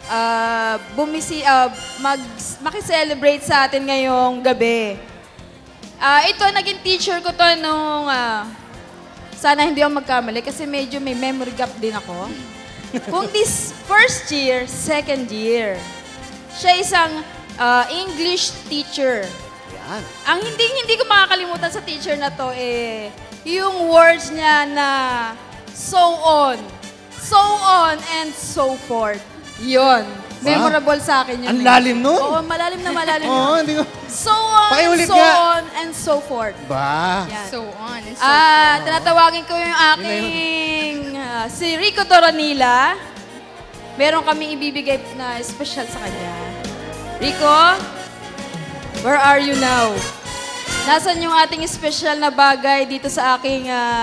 makiselebrate sa atin ngayong gabi. Ito, naging teacher ko to nung, sana hindi ako magkamali kasi medyo may memory gap din ako. Kung this first year, second year, siya isang English teacher. Ang hindi ko makakalimutan sa teacher na to yung words niya na so on, and so forth. Yun. Memorable sa akin yun. Ang lalim nun. Oo, malalim na malalim Oo, yun. hindi ko... So on, Pakiulit so nga. on, and so forth. Ba? Yan. So on and so forth. Tinatawagin ko yung aking si Rico Doronila. Meron kaming ibibigay na special sa kanya. Rico, where are you now? Nasaan yung ating special na bagay dito sa aking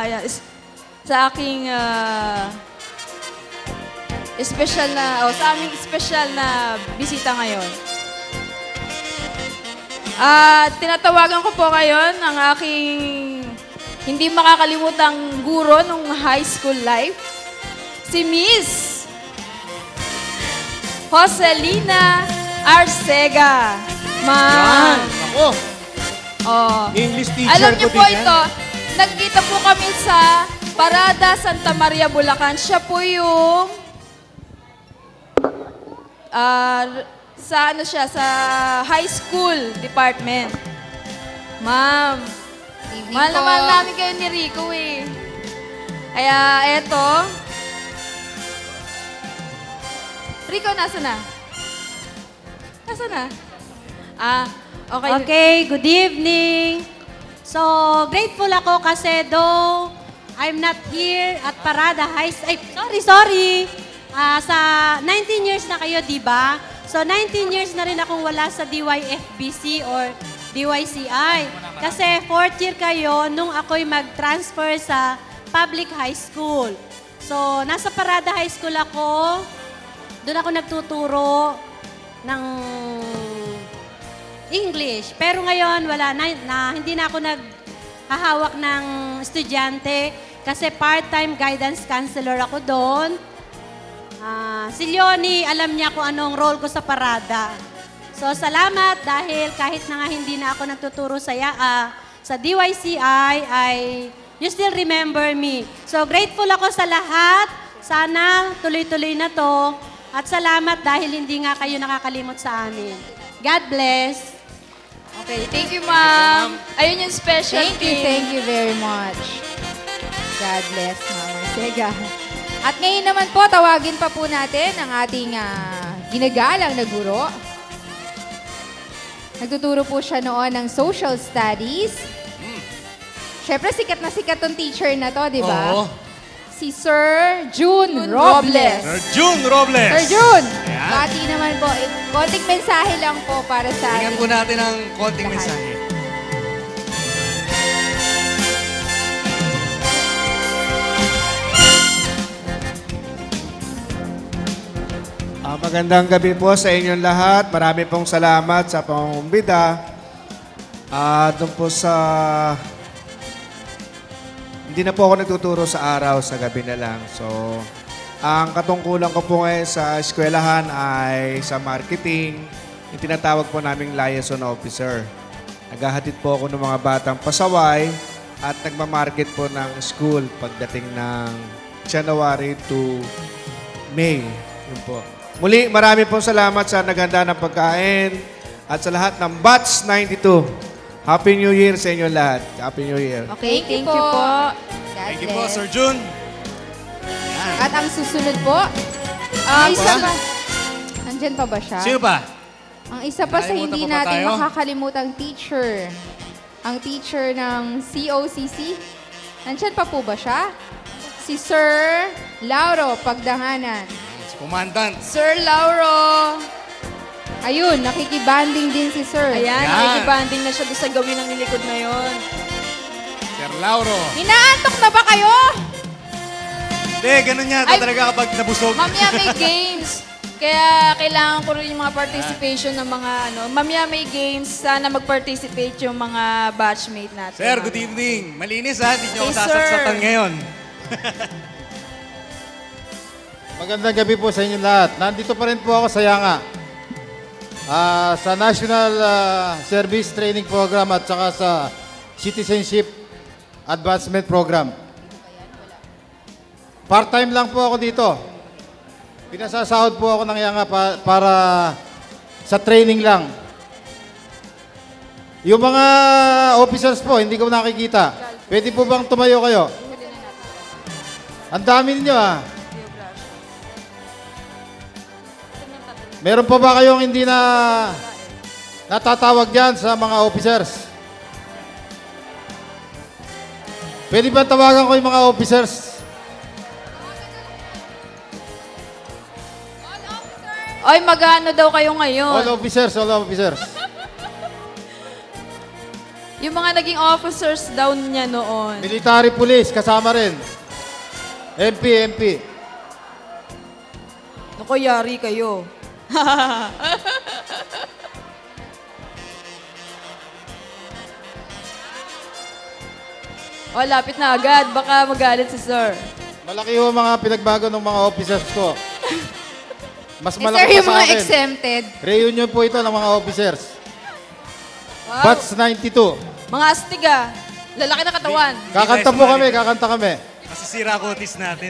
special na sa aming special na bisita ngayon. Tinatawagan ko po ngayon ang aking hindi makakalimutang guro nung high school life, si Miss Joselina Arcega. Yan. Ako. Oh. English teacher Alam niyo ko po din yan. ito, nagkita po kami sa Parada Santa Maria, Bulacan. Siya po yung sa high school department. Ma'am, mahal na mahal namin kayo ni Rico eh. Kaya eto. Rico, nasa na? Nasa na? Okay. Okay, good evening. So, grateful ako kasi though I'm not here at Parada High School. Sorry. Sa 19 years na kayo, di ba? So, 19 years na rin akong wala sa DYFBC or DYCI. Kasi 4th year kayo nung ako'y mag-transfer sa public high school. So, nasa Parada High School ako. Doon ako nagtuturo ng English. Pero ngayon, wala na hindi na ako naghahawak ng estudyante kasi part-time guidance counselor ako doon. Si Leonie, alam niya kung anong role ko sa Parada. So, salamat dahil kahit na nga hindi na ako nagtuturo sa DYCI, you still remember me. So, grateful ako sa lahat. Sana tuloy-tuloy na to. At salamat dahil hindi nga kayo nakakalimot sa amin. God bless. Okay, thank you, Ma'am. Ayun yung special Thank you very much. God bless, Ma'am Arcega. At ngayon naman po, tawagin pa po natin ang ating ginagalang na guro. Nagtuturo po siya noon ng social studies. Siyempre, sikat na sikat tong teacher na to, di ba? Oo. Si Sir June Robles. Sir June Robles. Sir June! Ayan. Bati naman po. Konting mensahe lang po para sa Tingnan po natin ang konting lahat. mensahe. Magandang gabi po sa inyong lahat. Marami pong salamat sa pangumbida. Doon po sa... Hindi na po ako nagtuturo sa araw, sa gabi na lang. So, ang katungkulan ko po ngayon sa eskwelahan ay sa marketing. Yung tinatawag po naming liaison officer. Naghahatid po ako ng mga batang pasaway at nagmamarket po ng school pagdating ng January to May. Yun po. Muli, marami pong salamat sa naghanda ng pagkain at sa lahat ng Batch 92. Happy New Year sa inyo lahat. Happy New Year. Okay, thank you po. Thank you po, Sir June. At ang susunod po, ang isa pa. Nandyan pa ba siya? Sino pa? Ang isa pa sa Nakalimutan hindi pa ba natin tayo? makakalimutang teacher. Ang teacher ng COCC. Nandyan pa po ba siya? Si Sir Lauro Pagdanganan. Si Commandant. Sir Lauro. Ayun, nakikibanding din si Sir. Ayan, nakikibanding na siya doon sa gawin ng nilikod na yon. Sir Lauro. Inaantok na ba kayo? Hindi, ganun yata talaga kapag nabusog. Mamaya may games. Kaya kailangan ko rin yung mga participation ng mga ano. Mamaya may games. Sana mag-participate yung mga batchmate natin. Sir, good evening. Malinis ha, hindi nyo ako Hey, sir. sasatsatan ngayon. Magandang gabi po sa inyo lahat. Nandito pa rin po ako sa Yanga. Sa National Service Training Program at saka sa Citizenship Advancement Program. Part-time lang po ako dito. Pinasasahod po ako ng Yanga para sa training lang. Yung mga officers po, hindi ko nakikita. Pwede po bang tumayo kayo? Ang dami ninyo Meron pa ba kayong hindi na natatawag dyan sa mga officers? Pwede ba tawagan ko yung mga officers? Ay, mag-ano daw kayo ngayon? All officers, all officers. Yung mga naging officers daw niya noon. Military police, kasama rin. MP. Naku, yari kayo. O, lapit na agad. Baka magalit si sir. Malaki ho mga pinagbago ng mga officers ko. Mas Eh, malaki sir, pa yung sa mga akin. exempted. Reunion po ito ng mga officers. Wow. Batch 92. Mga astig ah. Lalaki na katawan. Kakanta po kami, kakanta kami. Masisira kutis natin.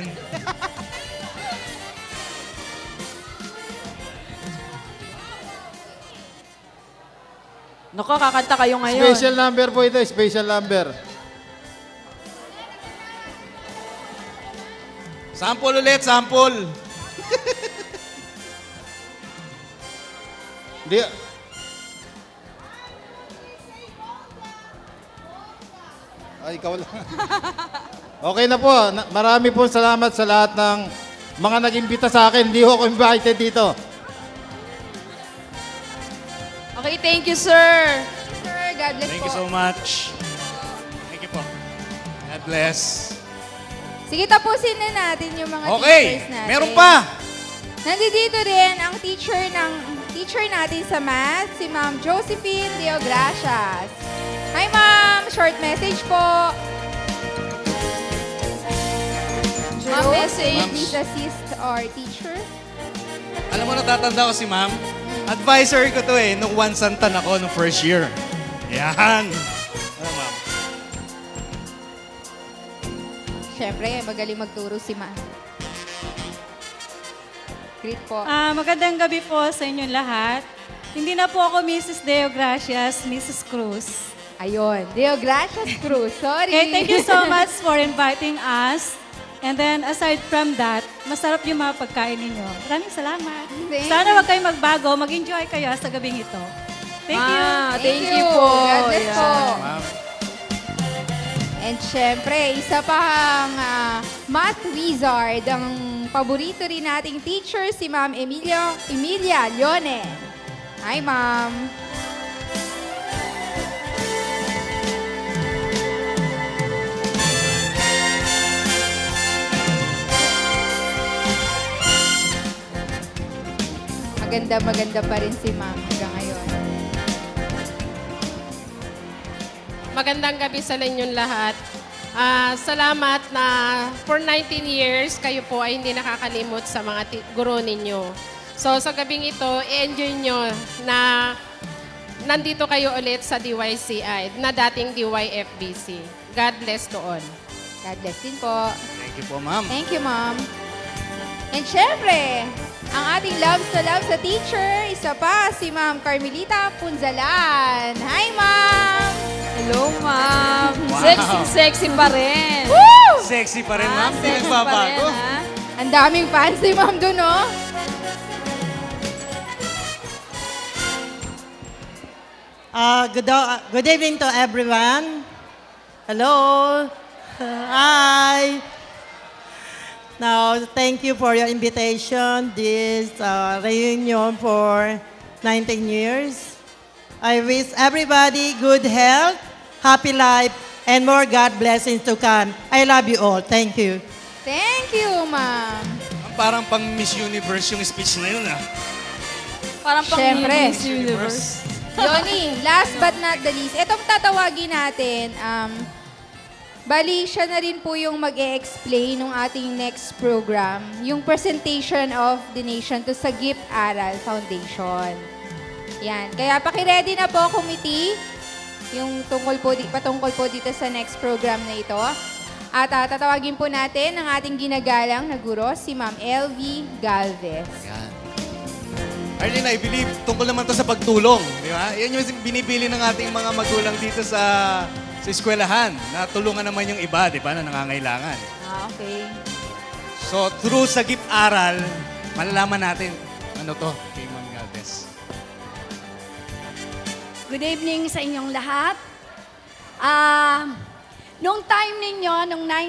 Naku, kakanta kayo ngayon. Special number po ito, special number. Sample ulit, sample. Di, ay, ikaw lang. Okay na po. Marami po salamat sa lahat ng mga nag-imbita sa akin. Hindi ho ako invited dito. Okay, thank you, sir. Sir, God bless Thank po. you so much. Thank you po. God bless. Sige, tapusin na natin yung mga Okay, teachers natin. meron pa. Nandito din ang teacher natin sa math, si Ma'am Josephine Deogracias. Hi, Ma'am! Short message po. Ma'am, Message. please assist our teacher. Alam mo, natatanda ko si ma'am. Advisor ko to nung one santan ako nung first year. Yan. Oh, ma'am. Siyempre, magaling magturo si Ma'am. Greet po. Magandang gabi po sa inyong lahat. Hindi na po ako Mrs. Deo Gracias, Mrs. Cruz. Ayun, Deo Gracias Cruz. Sorry. Okay, thank you so much for inviting us. And then, aside from that, masarap yung mga pagkain ninyo. Maraming salamat. Thank Sana you. wag kayong magbago, mag-enjoy kayo sa gabing ito. Thank you. Thank you po. God bless po. Ma'am. And syempre, isa pang math wizard, ang paborito rin nating teacher, si Ma'am Emilia Leone. Hi, Ma'am. Maganda pa rin si Ma'am hanggang ngayon. Magandang gabi sa inyong lahat. Salamat na for 19 years, kayo po ay hindi nakakalimot sa mga guro ninyo. So sa gabing ito, i-enjoy nyo na nandito kayo ulit sa DYCI, na dating DYFBC. God bless to all. God bless din po. Thank you po, ma'am. Thank you, Ma'am. And syempre, ang ating loves to love sa teacher, isa pa si Ma'am Carmelita Punzalan. Hi, Ma'am! Hello, Ma'am. Wow. Sexy pa rin. Woo! Sexy pa rin, ma'am. Hindi Sexy pa rin, nagbabago. ha? Ang daming fans ni Ma'am dun, oh. Good evening to everyone. Hello. Hi. Now, thank you for your invitation, this reunion for 19 years. I wish everybody good health, happy life, and more God blessings to come. I love you all. Thank you. Thank you, Ma'am. Parang pang Miss Universe yung speech na yun, ah. Parang pang Syempre. Miss Universe. Yoni, last but not the least, itong tatawagin natin, bali, siya na rin po yung mag-e-explain ng ating next program, yung presentation of the nation to sa Gift Aral Foundation. Yan. Kaya pakiready na po, committee, yung patungkol po dito sa next program na ito. At tatawagin po natin ang ating ginagalang na guro, si Ma'am LV Galvez. Yan. Arlene, I believe, tungkol naman to sa pagtulong. Di ba? Yan yung binibili ng ating mga magulang dito sa eskwelahan. Na tulungan naman yung iba, di ba, na nangangailangan. Okay. So, through sa Gift Aral, malalaman natin ano to kay Ma'am Galvez. Good evening sa inyong lahat. Nung time ninyo,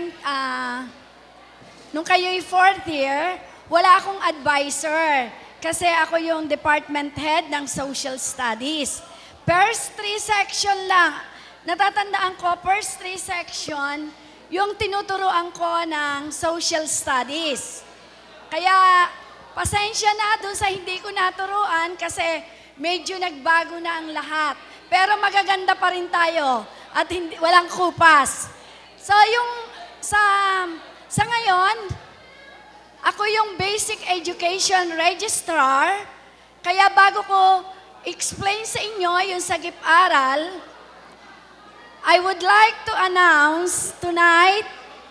nung kayo'y fourth year, wala akong advisor. Kasi ako yung department head ng social studies. First 3 section lang. Natatandaan ko, first 3 section, yung tinuturoan ko ng social studies. Kaya, pasensya na dun sa hindi ko naturuan kasi medyo nagbago na ang lahat. Pero magaganda pa rin tayo at walang kupas. So, yung sa ngayon, ako yung Basic Education Registrar, kaya bago ko explain sa inyo yung sa Gift Aral, I would like to announce tonight,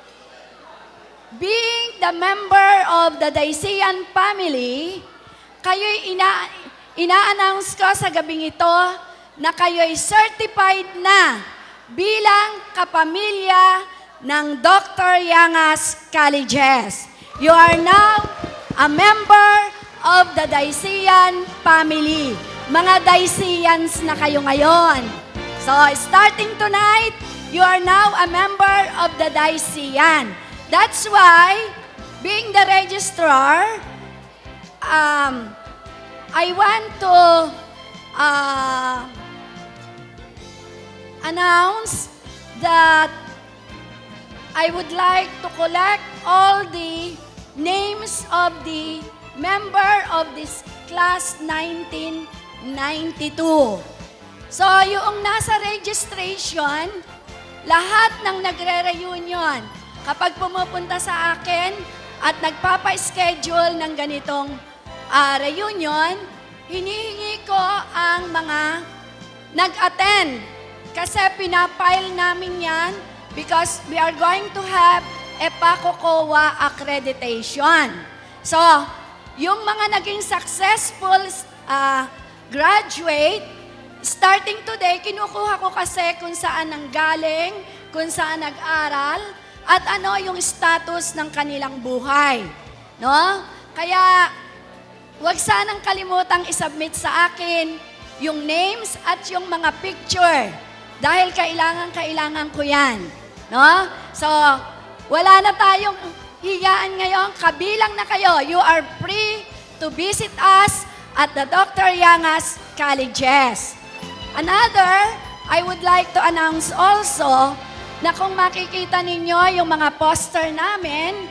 being the member of the Daisian family, kayo'y ina-announce ko sa gabing ito na kayo'y certified na bilang kapamilya ng Dr. Yangas Colleges. You are now a member of the Daisian family. Mga Daisians na kayo ngayon. So, starting tonight, you are now a member of the Daisian. That's why, being the registrar, I want to announce that I would like to collect all the names of the member of this class 1992. So, yung nasa registration, lahat ng nagre-reunion, kapag pumupunta sa akin at nagpapa-schedule ng ganitong reunion, hinihingi ko ang mga nag-attend. Kasi pinapile namin yan because we are going to have a PACOCOA accreditation. So, yung mga naging successful graduate, starting today, kinukuha ko kasi kung saan nanggaling, kung saan nag-aral, at ano yung status ng kanilang buhay. No? Kaya, huwag sanang kalimutang isubmit sa akin yung names at yung mga picture. Dahil kailangan ko yan. No? So, wala na tayong hiyaan ngayon. Kabilang na kayo. You are free to visit us at the Dr. Yangas Colleges. Another, I would like to announce also na kung makikita ninyo yung mga poster namin,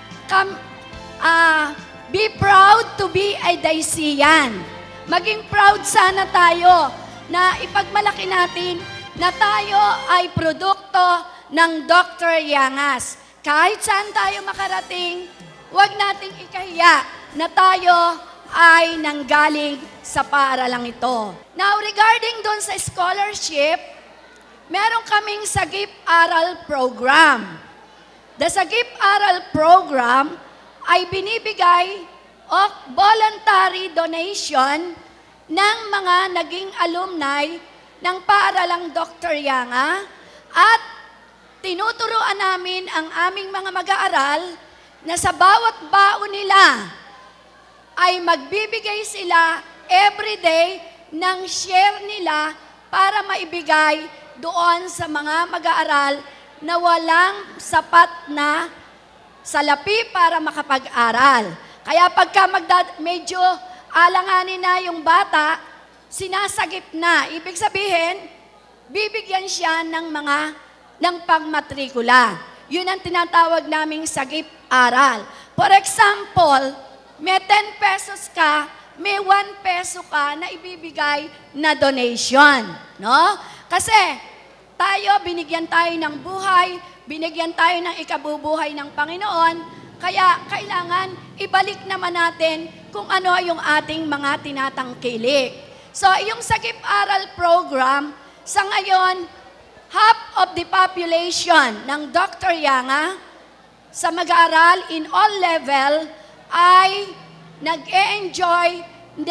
be proud to be a Daisian. Maging proud sana tayo na ipagmalaki natin na tayo ay produkto ng Dr. Yangas. Kahit saan tayo makarating, huwag nating ikahiya na tayo ay nanggaling sa paaralang ito. Now, regarding doon sa scholarship, meron kaming Sagip Aral Program. The Sagip Aral Program ay binibigay o voluntary donation ng mga naging alumni ng paaralang Dr. Yanga at tinuturuan namin ang aming mga mag-aaral na sa bawat baon nila ay magbibigay sila everyday ng share nila para maibigay doon sa mga mag-aaral na walang sapat na salapi para makapag-aral. Kaya pagka medyo alanganin na yung bata, sinasagip na. Ibig sabihin, bibigyan siya ng pagmatrikula. Yun ang tinatawag naming sagip aral. For example, may 10 pesos ka, may 1 peso ka na ibibigay na donation. No? Kasi tayo, binigyan tayo ng buhay, binigyan tayo ng ikabubuhay ng Panginoon, kaya kailangan ibalik naman natin kung ano yung ating mga tinatangkilik. So, yung Sagip Aral Program, sa ngayon, half of the population ng Dr. Yanga sa mag-aaral in all level ay nag-e-enjoy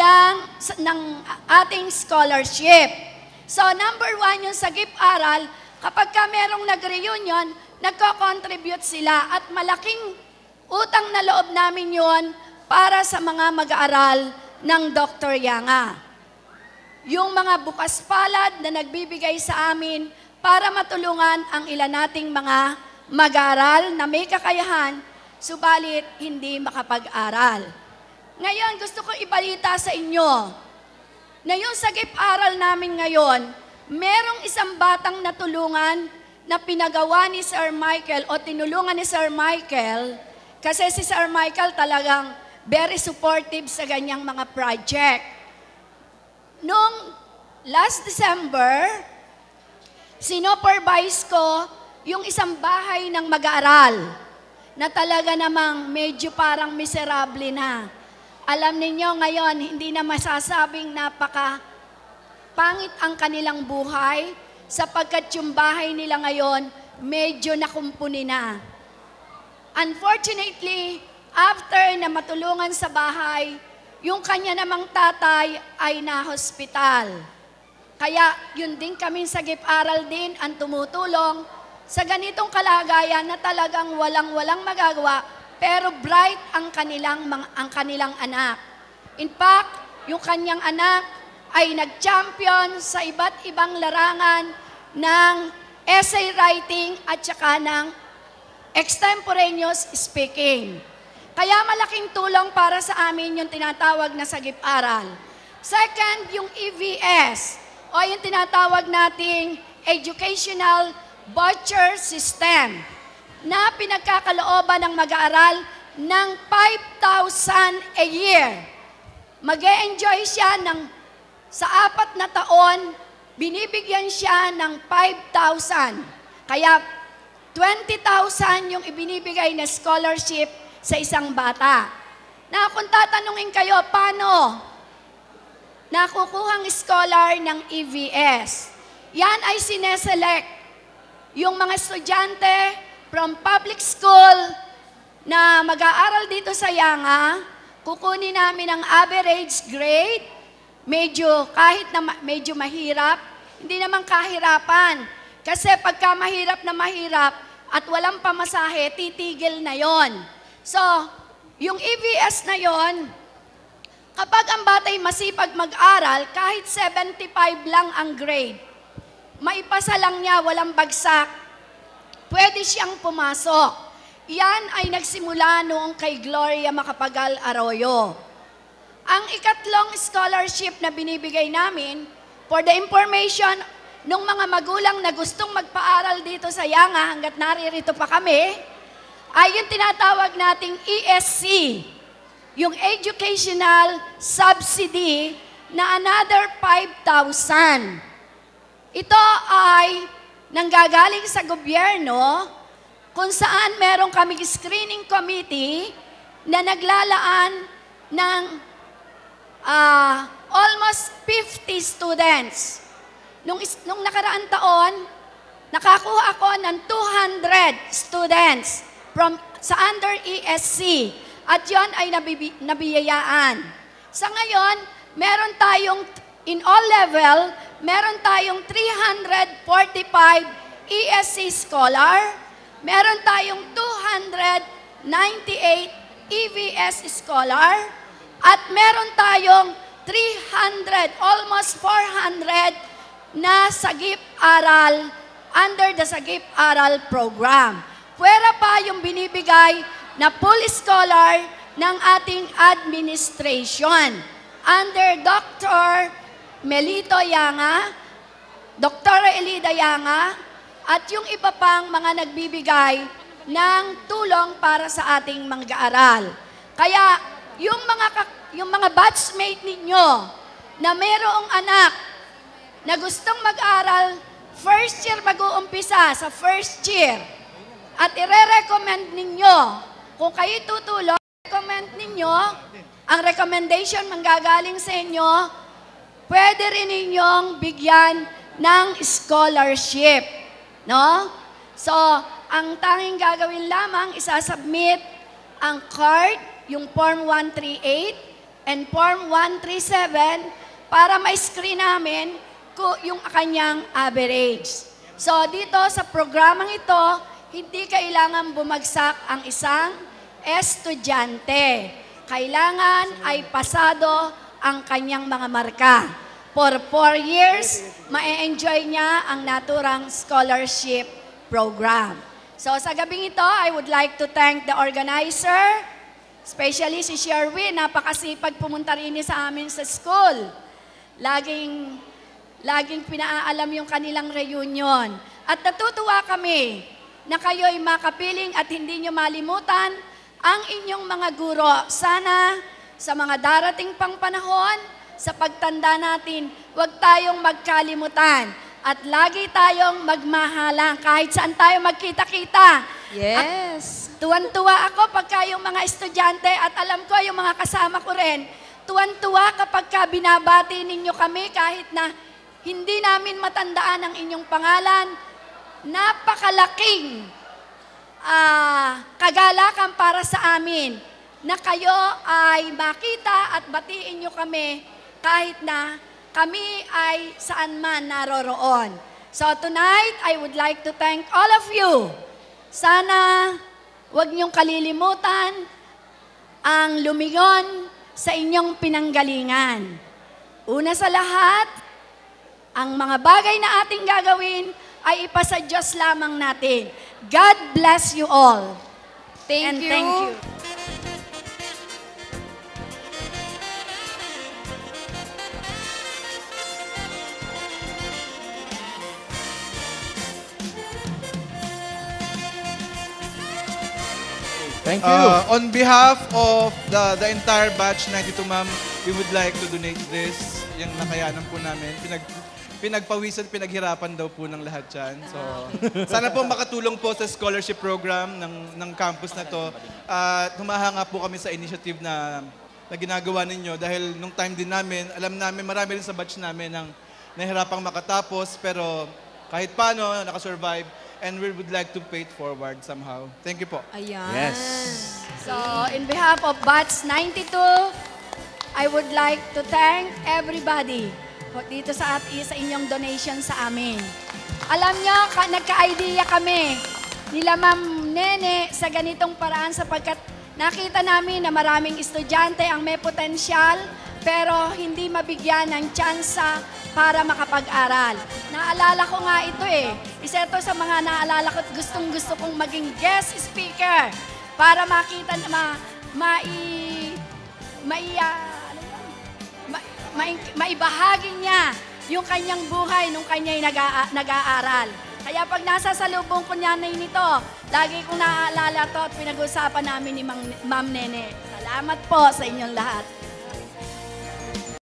ng ating scholarship. So, number 1, yung Sagip Aral, kapag ka merong nag-reunion, nagko-contribute sila at malaking utang na loob namin yon para sa mga mag-aaral ng Dr. Yanga. Yung mga bukas palad na nagbibigay sa amin para matulungan ang ilan nating mga mag-aaral na may kakayahan, subalit hindi makapag-aral. Ngayon, gusto ko ibalita sa inyo na yung Sagip Aral namin ngayon, merong isang batang natulungan na pinagawa ni Sir Michael o tinulungan ni Sir Michael kasi si Sir Michael talagang very supportive sa ganyang mga project. Noong last December, sinupervise ko yung isang bahay ng mag-aaral na talaga namang medyo parang miserable na. Alam ninyo ngayon, hindi na masasabing napaka-pangit ang kanilang buhay sapagkat yung bahay nila ngayon medyo nakumpuni na. Unfortunately, after na matulungan sa bahay, yung kanya namang tatay ay na-hospital. Kaya yun din kami sa Sagip Aral din ang tumutulong sa ganitong kalagayan na talagang walang magagawa, pero bright ang kanilang anak. In fact, yung kanyang anak ay nag-champion sa iba't ibang larangan ng essay writing at saka ng extemporaneous speaking. Kaya malaking tulong para sa amin yung tinatawag na Sagip Aral. Second, yung EVS o yung tinatawag nating Educational Voucher System na pinagkakalooban ng mag-aaral ng 5,000 a year. Mag-e-enjoy siya sa 4 na taon, binibigyan siya ng 5,000. Kaya 20,000 yung ibinibigay na scholarship sa isang bata. Na kung tatanungin kayo, paano nakukuhang scholar ng EVS? Yan ay sineselect yung mga estudyante from public school na mag-aaral dito sa Yanga, kukunin namin ang average grade, kahit na medyo mahirap, hindi naman kahirapan. Kasi pagka mahirap na mahirap at walang pamasahe, titigil na yon. So, yung EVS na yon, Kapag ang batay masipag mag-aral, kahit 75 lang ang grade, maipasa lang niya, walang bagsak, pwede siyang pumasok. Yan ay nagsimula noong kay Gloria Macapagal Arroyo. Ang ikatlong scholarship na binibigay namin, for the information ng mga magulang na gustong magpaaral dito sa Yanga hanggat naririto pa kami, ay yung tinatawag nating ESC, yung Educational Subsidy na another 5,000. Ito ay nanggagaling sa gobyerno kung saan meron kaming screening committee na naglalaan ng almost 50 students. Nung nakaraan taon, nakakuha ako ng 200 students sa under ESC at yon ay nabiyayaan. Sa ngayon, meron tayong in all level, meron tayong 345 ESC scholar, meron tayong 298 EVS scholar, at meron tayong 300, almost 400 na sagip-aral under the sagip-aral program. Puwera pa yung binibigay na full scholar ng ating administration under Dr. Melito Yanga, Dr. Elida Yanga, at yung iba pang mga nagbibigay ng tulong para sa ating mag-aaral. Kaya yung mga batchmate ninyo na mayroong anak na gustong mag-aral, first year mag-uumpisa sa first year, at ire-recommend ninyo, kung kayo tutulong, recommend ninyo, ang recommendation manggagaling sa inyo, pwede rin ninyong bigyan ng scholarship. No? So, ang tanging gagawin lamang, isasubmit ang card, yung Form 138 and Form 137 para ma-screen namin yung kanyang average. So, dito sa programang ito, hindi kailangan bumagsak ang isang estudyante. Kailangan ay pasado ang kanyang mga marka. For 4 years, ma-enjoy niya ang naturang scholarship program. So sa gabing ito, I would like to thank the organizer, especially si Sherwin, napakasipag pumunta rin sa amin sa school. Laging pinaalam yung kanilang reunion. At natutuwa kami na kayo'y makapiling at hindi nyo malimutan ang inyong mga guro. Sana sa mga darating pang panahon, sa pagtanda natin, huwag tayong magkalimutan at lagi tayong magmahalang kahit saan tayo magkita-kita. Yes. Tuwan-tuwa ako pagka yung mga estudyante at alam ko yung mga kasama ko rin, tuwan-tuwa kapag binabati ninyo kami kahit na hindi namin matandaan ang inyong pangalan. Napakalaking kagalakan para sa amin na kayo ay makita at batiin nyo kami kahit na kami ay saan man naroroon. So tonight, I would like to thank all of you. Sana huwag niyong kalilimutan ang lumingon sa inyong pinanggalingan. Una sa lahat, ang mga bagay na ating gagawin ay ipasa Diyos lamang natin. God bless you all. Thank you. Thank you. Thank you. On behalf of the entire batch 92, ma'am, we would like to donate this. Yung nakayanan po namin. Pinagpawisan, pinaghirapan daw po ng lahat yan. So, sana po makatulong po sa scholarship program ng campus na to. At humahanga po kami sa initiative na ginagawa ninyo dahil nung time din namin, alam namin marami rin sa batch namin ang nahirapang makatapos pero kahit paano, nakasurvive. And we would like to pay it forward somehow. Thank you po. Ayan. Yes. So, in behalf of Batch 92, I would like to thank everybody dito sa inyong donation sa amin. Alam nyo, nagka-idea kami nila Ma'am Nene sa ganitong paraan sapagkat nakita namin na maraming estudyante ang may potensyal pero hindi mabigyan ng tsansa para makapag-aral. Naalala ko nga ito eh. Isa ito sa mga naalala ko at gustong-gusto kong maging guest speaker para makita na maibahagi niya yung kanyang buhay nung kanya'y nag-aaral. Kaya pag nasa salubong ko niya na nito, lagi kong naaalala to at pinag-usapan namin ni Ma'am Nene. Salamat po sa inyong lahat.